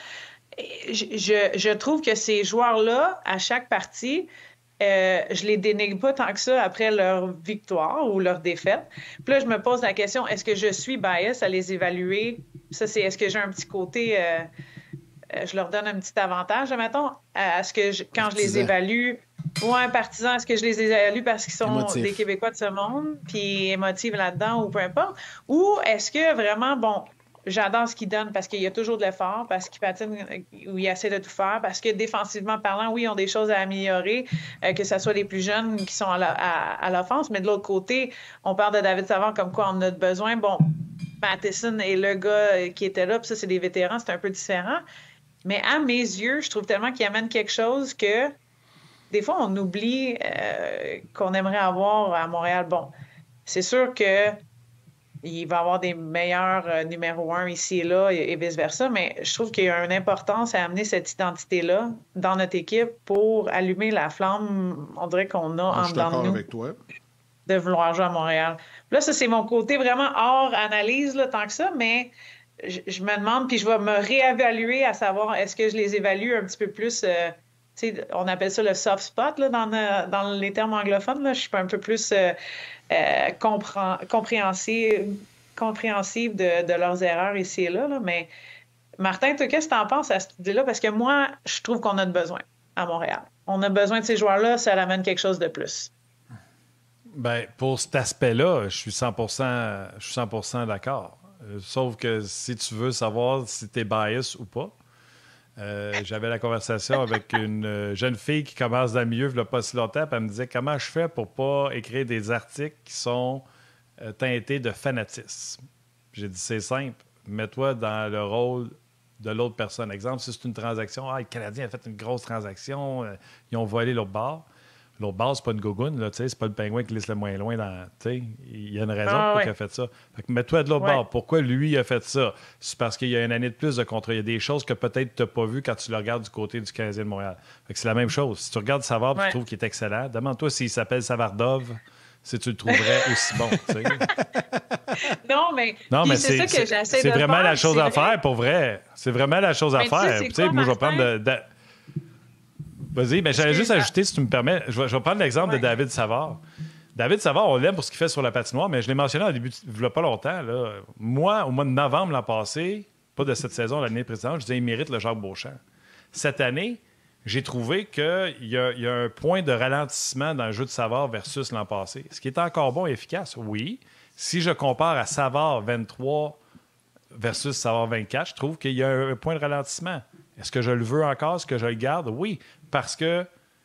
Je, je, je trouve que ces joueurs-là, à chaque partie, euh, je les dénigre pas tant que ça après leur victoire ou leur défaite. Puis là, je me pose la question, est-ce que je suis bias à les évaluer? Ça, c'est est-ce que j'ai un petit côté... Euh, je leur donne un petit avantage, mettons, à ce que je, quand partisan. je les évalue, ou un partisan, est-ce que je les évalue parce qu'ils sont émotif. Des Québécois de ce monde, puis émotifs là-dedans, ou peu importe, ou est-ce que vraiment, bon, j'adore ce qu'ils donnent parce qu'il y a toujours de l'effort, parce qu'ils patinent ou ils essaient de tout faire, parce que défensivement parlant, oui, ils ont des choses à améliorer, euh, que ce soit les plus jeunes qui sont à, la, à, à l'offense, mais de l'autre côté, on parle de David Savard comme quoi on a besoin. Bon, Matheson est le gars qui était là, puis ça, c'est des vétérans, c'est un peu différent. Mais à mes yeux, je trouve tellement qu'il amène quelque chose que des fois, on oublie euh, qu'on aimerait avoir à Montréal. Bon, c'est sûr qu'il va y avoir des meilleurs euh, numéro un ici et là et, et vice-versa, mais je trouve qu'il y a une importance à amener cette identité-là dans notre équipe pour allumer la flamme, on dirait qu'on a en dedans de nous avec toi. De vouloir jouer à Montréal. Là, ça, c'est mon côté vraiment hors analyse, là, tant que ça, mais... je, je me demande, puis je vais me réévaluer à savoir est-ce que je les évalue un petit peu plus. Euh, on appelle ça le soft spot là, dans, le, dans les termes anglophones. Là. Je suis un peu plus euh, euh, compré- compréhensive, compréhensive de, de leurs erreurs ici et là, là. Mais Martin, toi, qu'est-ce que tu en penses à cette idée-là? Parce que moi, je trouve qu'on a besoin à Montréal. On a besoin de ces joueurs-là, ça amène quelque chose de plus. Bien, pour cet aspect-là, je suis cent pour cent, je suis cent pour cent d'accord. Euh, sauf que si tu veux savoir si tu es bias ou pas, euh, j'avais la conversation avec une euh, jeune fille qui commence dans le milieu il n'y a pas si longtemps, puis elle me disait comment je fais pour pas écrire des articles qui sont euh, teintés de fanatisme. J'ai dit c'est simple, mets-toi dans le rôle de l'autre personne. Exemple, si c'est une transaction, ah, le Canadien a fait une grosse transaction, euh, ils ont volé l'autre bord. L'autre bord, c'est pas une gogoune, là, c'est pas le pingouin qui laisse le moins loin. Dans, il y a une raison ah, pour ouais. qu'il a fait ça. Fait que mets-toi de l'autre ouais. bord. Pourquoi lui a fait ça? C'est parce qu'il y a une année de plus de contrat. Il y a des choses que peut-être tu n'as pas vues quand tu le regardes du côté du Canadien de Montréal. Fait que c'est la même chose. Si tu regardes Savard et ouais. tu trouves qu'il est excellent, demande-toi s'il s'appelle Savardov, si tu le trouverais aussi bon. T'sais. Non, mais, non, mais c'est, c'est, ça que c'est, j'essaie c'est de vraiment faire, la chose c'est à vrai. faire, pour vrai. C'est vraiment la chose mais à faire. Tu sais, T'sais, quoi, moi, je vais Martin? prendre de... de... Vas-y, mais j'allais juste ajouter, si tu me permets, je vais, je vais prendre l'exemple ouais. de David Savard. David Savard, on l'aime pour ce qu'il fait sur la patinoire, mais je l'ai mentionné au début, il n'y a pas longtemps. Là. Moi, au mois de novembre l'an passé, pas de cette saison, l'année précédente, je disais il mérite le Jacques Beauchamp. Cette année, j'ai trouvé qu'il y a, il y a un point de ralentissement dans le jeu de Savard versus l'an passé. Ce qui est encore bon et efficace, oui. Si je compare à Savard vingt-trois versus Savard vingt-quatre, je trouve qu'il y a un point de ralentissement. Est-ce que je le veux encore? Est-ce que je le garde? Oui, parce que,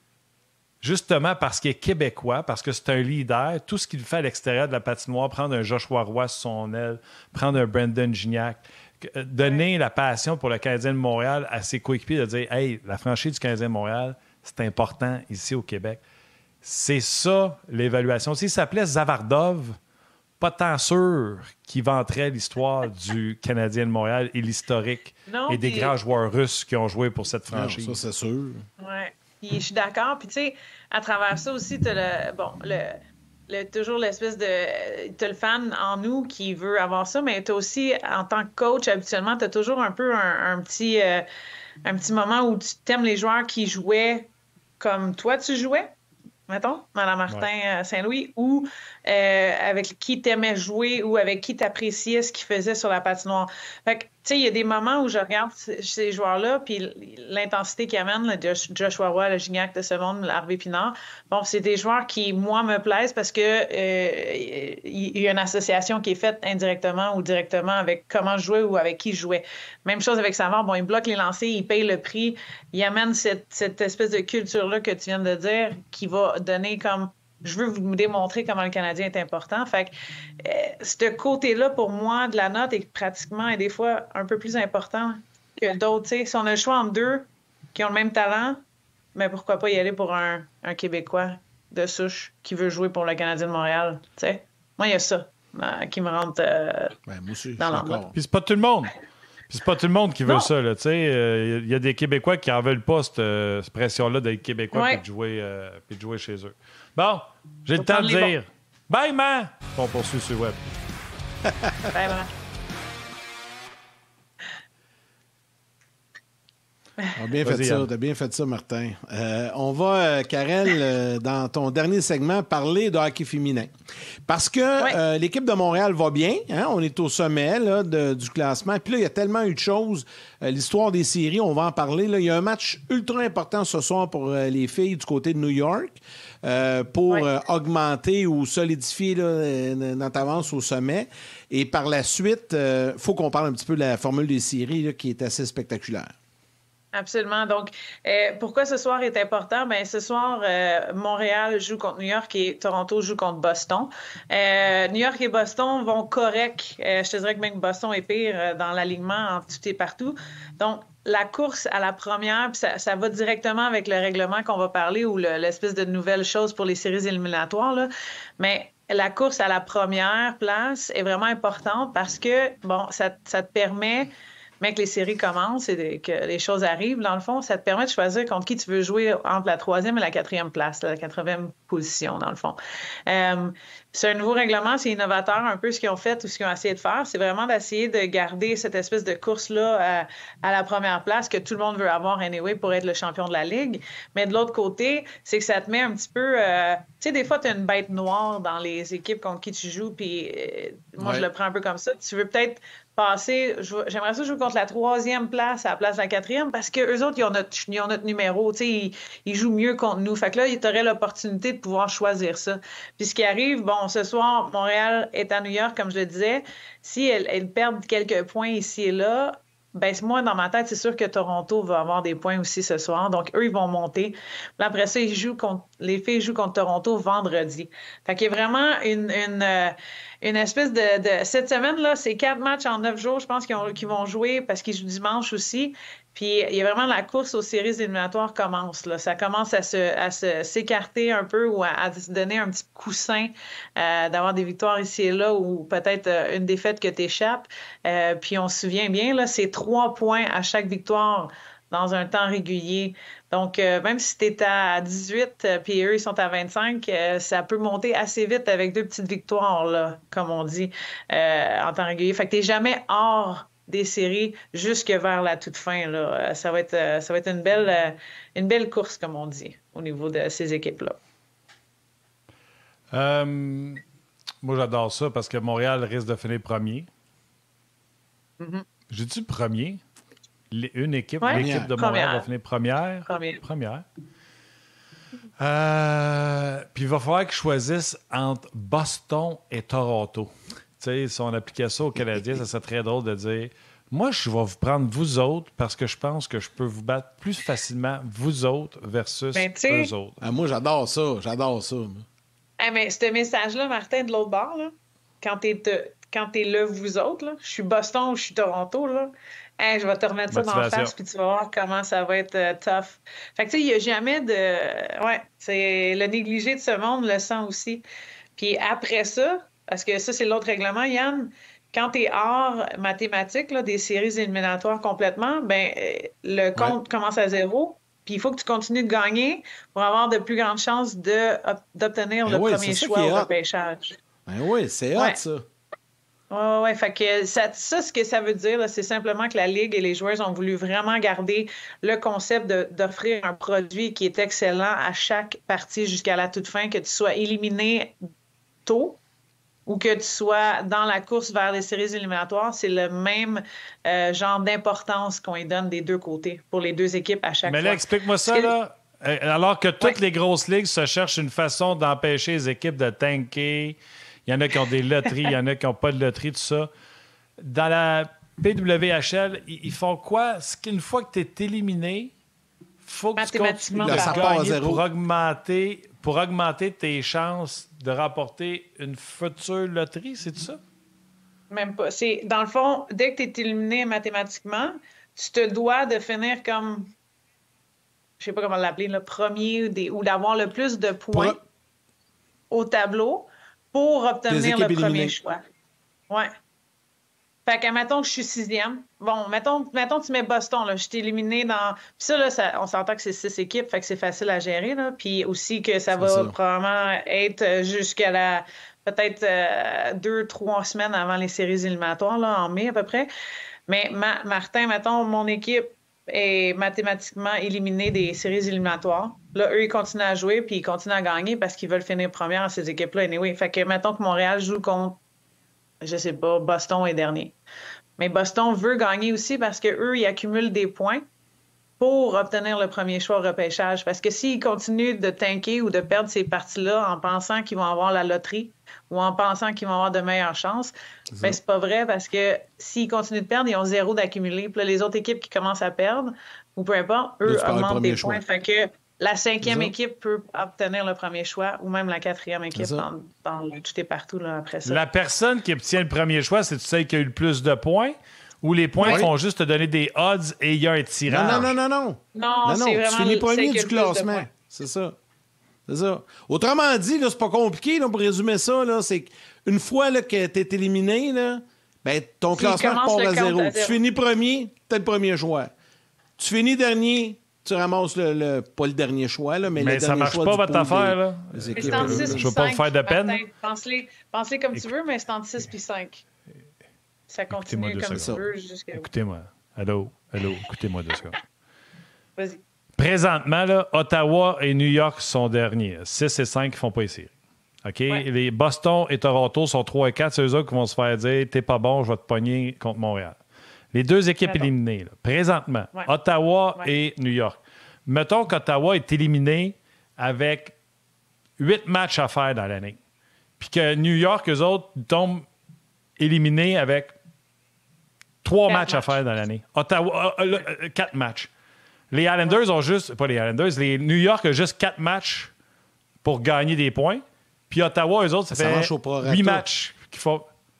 justement, parce qu'il est québécois, parce que c'est un leader, tout ce qu'il fait à l'extérieur de la patinoire, prendre un Joshua Roy sur son aile, prendre un Brandon Gignac, donner la passion pour le Canadien de Montréal à ses coéquipiers, de dire « Hey, la franchise du Canadien de Montréal, c'est important ici au Québec. » C'est ça, l'évaluation. S'il s'appelait Zavardov, pas tant sûr qu'il vanterait l'histoire du Canadien de Montréal et l'historique non, et des puis... grands joueurs russes qui ont joué pour cette franchise. Non, ça, c'est sûr. Oui, je suis d'accord. Puis, tu sais, à travers ça aussi, tu as le, bon, le, le, toujours l'espèce de... Tu as le fan en nous qui veut avoir ça, mais tu as aussi, en tant que coach, habituellement, tu as toujours un peu un, un, petit, euh, un petit moment où tu t'aimes les joueurs qui jouaient comme toi, tu jouais. Mettons, Mme Martin ouais. Saint-Louis, ou euh, avec qui t'aimais jouer ou avec qui t'appréciais ce qu'il faisait sur la patinoire. Fait que, tu sais, il y a des moments où je regarde ces joueurs-là, puis l'intensité qu'ils amènent, le Joshua Roy, le Gignac de ce monde, l'Harvey Pinard, bon, c'est des joueurs qui, moi, me plaisent parce que euh, il y a une association qui est faite indirectement ou directement avec comment jouer ou avec qui jouer. Même chose avec Savard, bon, il bloque les lancers, il paye le prix, il amène cette, cette espèce de culture-là que tu viens de dire qui va donner comme je veux vous démontrer comment le Canadien est important. Fait que euh, ce côté-là, pour moi, de la note est pratiquement et des fois un peu plus important que d'autres. T'sais. Si on a le choix entre deux qui ont le même talent, mais pourquoi pas y aller pour un, un Québécois de souche qui veut jouer pour le Canadien de Montréal? T'sais. Moi, il y a ça euh, qui me rentre euh, ben, moi aussi, dans l'endroit. Puis c'est pas tout le monde. Puis c'est pas tout le monde qui veut non. ça. Il euh, y a des Québécois qui en veulent pas, cette, euh, cette pression-là d'être Québécois ouais. et de jouer, euh, de jouer chez eux. Bon, j'ai Faut le temps de dire bons. Bye, man! On poursuit sur le web. Bye, man. On a bien fait ça, t'as bien fait ça, Martin. Euh, on va, euh, Karel, euh, dans ton dernier segment, parler de hockey féminin. Parce que ouais. euh, l'équipe de Montréal va bien, hein? On est au sommet là, de, du classement. Puis là, il y a tellement eu de choses. Euh, l'histoire des séries, on va en parler. Là. Il y a un match ultra important ce soir pour euh, les filles du côté de New York euh, pour ouais. euh, augmenter ou solidifier là, notre avance au sommet. Et par la suite, il euh, faut qu'on parle un petit peu de la formule des séries là, qui est assez spectaculaire. Absolument. Donc, euh, pourquoi ce soir est important? Bien, ce soir, euh, Montréal joue contre New York et Toronto joue contre Boston. Euh, New York et Boston vont correct. Euh, je te dirais que même Boston est pire euh, dans l'alignement en tout et partout. Donc, la course à la première, puis ça, ça va directement avec le règlement qu'on va parler ou le, l'espèce de nouvelle chose pour les séries éliminatoires, là. Mais la course à la première place est vraiment importante parce que, bon, ça, ça te permet... Mais que les séries commencent et que les choses arrivent, dans le fond, ça te permet de choisir contre qui tu veux jouer entre la troisième et la quatrième place, la quatrième position, dans le fond. Euh, c'est un nouveau règlement, c'est innovateur un peu ce qu'ils ont fait ou ce qu'ils ont essayé de faire. C'est vraiment d'essayer de garder cette espèce de course-là à, à la première place que tout le monde veut avoir anyway pour être le champion de la Ligue. Mais de l'autre côté, c'est que ça te met un petit peu... Euh, tu sais, des fois, tu as une bête noire dans les équipes contre qui tu joues, puis euh, moi, ouais. je le prends un peu comme ça. Tu veux peut-être passer... J'aimerais ça jouer contre la troisième place à la place de la quatrième parce qu'eux autres, ils ont notre, ils ont notre numéro. Tu sais, ils, ils jouent mieux contre nous. Fait que là, tu aurais l'opportunité de pouvoir choisir ça. Puis ce qui arrive, bon, ce soir, Montréal est à New York, comme je le disais. Si elles, elles perdent quelques points ici et là, ben moi, dans ma tête, c'est sûr que Toronto va avoir des points aussi ce soir. Donc, eux, ils vont monter. Puis après ça, ils jouent contre, les filles jouent contre Toronto vendredi. Fait qu'il y a vraiment une, une, euh, une espèce de, de... Cette semaine-là, c'est quatre matchs en neuf jours, je pense, qu'ils, ont, qu'ils vont jouer parce qu'ils jouent dimanche aussi. Puis il y a vraiment la course aux séries éliminatoires commence. Là. Ça commence à, se, à se, s'écarter un peu ou à, à se donner un petit coussin euh, d'avoir des victoires ici et là ou peut-être euh, une défaite que tu échappes. Euh, puis on se souvient bien, là, c'est trois points à chaque victoire dans un temps régulier. Donc, euh, même si tu es à dix-huit, euh, puis eux, ils sont à vingt-cinq, euh, ça peut monter assez vite avec deux petites victoires, là, comme on dit, euh, en temps régulier. Fait que tu n'es jamais hors des séries jusque vers la toute fin. Là. Ça va être, ça va être une, belle, une belle course, comme on dit, au niveau de ces équipes-là. Euh, moi, j'adore ça parce que Montréal risque de finir premier. Mm-hmm. J'ai-tu premier? Une équipe, ouais. l'équipe de Montréal première. va finir première. Première. Première. Euh, puis il va falloir qu'ils choisissent entre Boston et Toronto. Tu sais, si on appliquait ça aux Canadiens, ça serait très drôle de dire « Moi, je vais vous prendre vous autres parce que je pense que je peux vous battre plus facilement vous autres versus ben, eux autres. Ah, » Moi, j'adore ça. J'adore ça. Ah, mais ce message-là, Martin, de l'autre bord, là, quand t'es, te, quand t'es là, vous autres, là, je suis Boston ou je suis Toronto, là, hey, je vais te remettre ça dans la face puis tu vas voir comment ça va être uh, tough. Fait que, tu sais, il n'y a jamais de... Ouais, c'est le négligé de ce monde le sent aussi. Puis après ça... Parce que ça, c'est l'autre règlement, Yann. Quand tu es hors mathématiques, là, des séries éliminatoires complètement, ben le compte ouais. commence à zéro. Puis il faut que tu continues de gagner pour avoir de plus grandes chances de, d'obtenir ben le oui, premier choix au repêchage. Ben oui, c'est hot, ouais. ça. Oui, oui, fait que ça, ça, ce que ça veut dire, là, c'est simplement que la Ligue et les joueurs ont voulu vraiment garder le concept de, d'offrir un produit qui est excellent à chaque partie jusqu'à la toute fin, que tu sois éliminé tôt ou que tu sois dans la course vers les séries éliminatoires, c'est le même euh, genre d'importance qu'on y donne des deux côtés, pour les deux équipes à chaque Mais fois. Mais là, explique-moi ça, que... là. Alors que toutes ouais. les grosses ligues se cherchent une façon d'empêcher les équipes de tanker. Il y en a qui ont des loteries, il y en a qui n'ont pas de loterie, tout ça. Dans la P W H L, ils font quoi? Une fois que tu es éliminé, il faut que tu continues de gagner pour augmenter, pour augmenter tes chances de remporter une future loterie, c'est ça? Même pas. C'est, dans le fond, dès que tu es éliminé mathématiquement, tu te dois de finir comme, je sais pas comment l'appeler, le premier des, ou d'avoir le plus de points pour... au tableau pour obtenir le premier éliminées. Choix. Ouais. Fait que, mettons que je suis sixième. Bon, mettons, mettons que tu mets Boston, là. Je t'ai éliminé dans... Puis ça, là, ça, on s'entend que c'est six équipes, fait que c'est facile à gérer, là. Puis aussi que ça c'est va ça. Probablement être jusqu'à la... peut-être euh, deux, trois semaines avant les séries éliminatoires, là, en mai à peu près. Mais Ma- Martin, mettons, mon équipe est mathématiquement éliminée des séries éliminatoires. Là, eux, ils continuent à jouer, puis ils continuent à gagner parce qu'ils veulent finir première à ces équipes-là. Anyway. Fait que, mettons que Montréal joue contre, je sais pas, Boston est dernier. Mais Boston veut gagner aussi parce qu'eux, ils accumulent des points pour obtenir le premier choix au repêchage. Parce que s'ils continuent de tanker ou de perdre ces parties-là en pensant qu'ils vont avoir la loterie ou en pensant qu'ils vont avoir de meilleures chances, c'est, ben, c'est pas vrai parce que s'ils continuent de perdre, ils ont zéro d'accumuler. Puis là, les autres équipes qui commencent à perdre, ou peu importe, eux augmentent des choix. Points. Fait que la cinquième équipe peut obtenir le premier choix ou même la quatrième équipe dans, dans le tout et partout là, après ça. La personne qui obtient le premier choix, c'est celle qui a eu le plus de points ou les points oui. font juste te donner des odds et il y a un tirage? Non, non, non, non. Non, non, non, non c'est tu finis premier du classement. C'est ça. C'est ça. Autrement dit, là, c'est pas compliqué là, pour résumer ça. Là, c'est qu'une fois là, que tu es éliminé, là, ben, ton si classement part à zéro. à zéro. Tu finis premier, tu as le premier choix. Tu finis dernier, tu ramasses le, le, pas le dernier choix, là, mais, mais le ça dernier marche choix pas, du votre pool affaire. des, Là. des Mais c'est entre six je puis veux pas vous cinq, faire de peine. Martin. Pense-les, pense-les comme tu veux, mais c'est entre six puis cinq. Ça continue deux comme secondes. tu veux jusqu'à... Écoutez-moi. Allô, allô, écoutez-moi deux secondes. Vas-y. Présentement, là, Ottawa et New York sont derniers. six et cinq qui ne font pas les séries. OK? Ouais. Les Boston et Toronto sont trois et quatre. C'est eux autres qui vont se faire dire « T'es pas bon, je vais te pogner contre Montréal ». Les deux équipes Mettons. éliminées, là, présentement, Ouais. Ottawa Ouais. et New York. Mettons qu'Ottawa est éliminé avec huit matchs à faire dans l'année. Puis que New York, eux autres, tombent éliminés avec trois Quatre matchs à matchs. faire dans l'année. Ottawa, euh, euh, euh, quatre matchs. Les Islanders ont juste, pas les Islanders, les New York ont juste quatre matchs pour gagner des points. Puis Ottawa, eux autres, ça, Ça fait marche au prorata. huit matchs qu'il faut.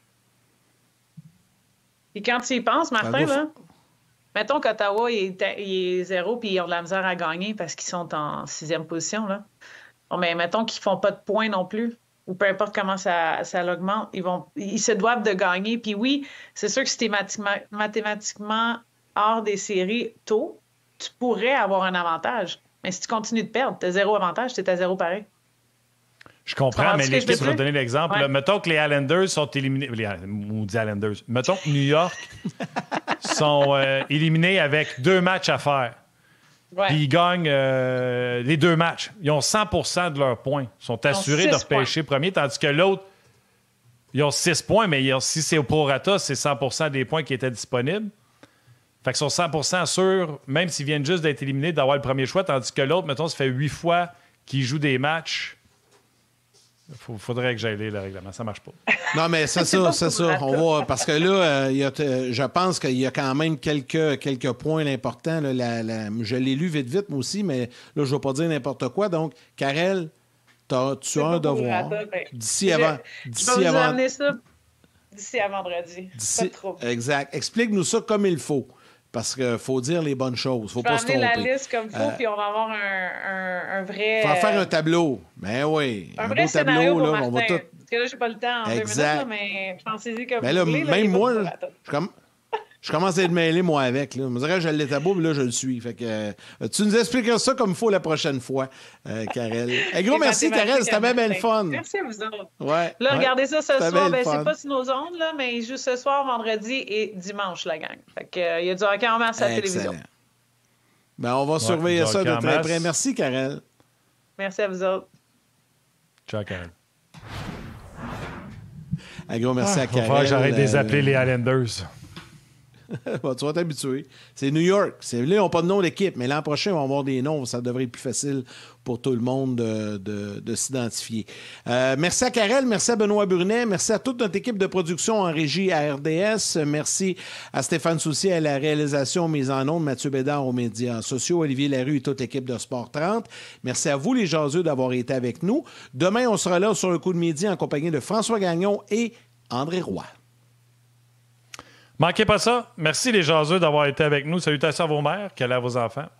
Et quand tu y penses, Martin, Ça va, là, mettons qu'Ottawa il est, il est zéro puis ils ont de la misère à gagner parce qu'ils sont en sixième position. Là. Bon, mais mettons qu'ils font pas de points non plus, ou peu importe comment ça, ça l'augmente, ils, vont, ils se doivent de gagner. Puis oui, c'est sûr que si tu es mathématiquement hors des séries tôt, tu pourrais avoir un avantage. Mais si tu continues de perdre, tu as zéro avantage, tu es à zéro pareil. Je comprends, comprends mais ce que je l'équipe, veux je vais dire? donner l'exemple. Ouais. là, mettons que les Islanders sont éliminés. Les maudits Islanders. Mettons que New York sont euh, éliminés avec deux matchs à faire. Ouais. Puis ils gagnent euh, les deux matchs. Ils ont cent pour cent de leurs points. Ils sont assurés six de repêcher premier, tandis que l'autre, ils ont six points, mais ils ont- si c'est au prorata, c'est cent pour cent des points qui étaient disponibles. Fait qu'ils sont cent pour cent sûrs, même s'ils viennent juste d'être éliminés, d'avoir le premier choix, tandis que l'autre, mettons, ça fait huit fois qu'ils jouent des matchs. Il faudrait que j'aille lire le règlement. Ça marche pas. Non, mais c'est ça, c'est ça. On va, parce que là, euh, il y a, euh, je pense qu'il y a quand même quelques, quelques points importants. Là, la, la- je l'ai lu vite, vite, moi aussi, mais là, je ne vais pas dire n'importe quoi. Donc, Karel, t'as- tu C'est as un pas pour devoir. Rata, ben, D'ici je- avant. Je vais D'ici vous avant. amener ça d'ici à vendredi. Pas d'ici- de trouble. exact. Explique-nous ça comme il faut. Parce qu'il faut dire les bonnes choses. Il ne faut Je vais pas se amener tromper. la liste comme il faut, Euh, puis on va avoir un, un, un vrai... Il faut faire euh, un tableau. Ben oui. un Un vrai beau scénario tableau, pour là. Martin. On va tout. Parce que là, j'ai pas le temps en Exact. deux minutes, là, mais pensez-y comme Ben vous là, voulez. là, même il y a pas moi, de là, prorata. je, comm- je commence à être mêlé, moi, avec. Là. On dirait que je l'ai tabou, puis là, je le suis. Fait que, euh, tu nous expliqueras ça comme il faut la prochaine fois, euh, Karel. Eh, gros Les merci, mathématiques Karel. C'était à bien, bien le Martin. fun. Merci à vous autres. Ouais, Là, ouais. regardez ça ce C'était bien soir. le Ben, fun. c'est pas sur nos ondes, là, mais il joue ce soir, vendredi et dimanche, la gang. Fait que, euh, il y a du hockey en masse à la télévision. Excellent. Ben, on va surveiller du ça de hockey en très masse. près. Merci, Karel. Merci à vous autres. Ciao, Karen. Un gros merci à Il va Karel. falloir que j'arrête de les Euh, appeler les Islanders. Bon, tu vas t'habituer. C'est New York. C'est, là, ils n'ont pas de nom d'équipe, mais l'an prochain, on va avoir des noms. Ça devrait être plus facile pour tout le monde de, de- de s'identifier. Euh, merci à Karel, merci à Benoît Brunet, merci à toute notre équipe de production en régie à R D S. Merci à Stéphane Soucy à la réalisation mise en ondes, Mathieu Bédard aux médias sociaux, Olivier Larue et toute l'équipe de Sport trente. Merci à vous, les jaseux, d'avoir été avec nous. Demain, on sera là sur le coup de midi en compagnie de François Gagnon et André Roy. Manquez pas ça. Merci les jaseux d'avoir été avec nous. Salutations à vos mères, qu'elle à vos enfants.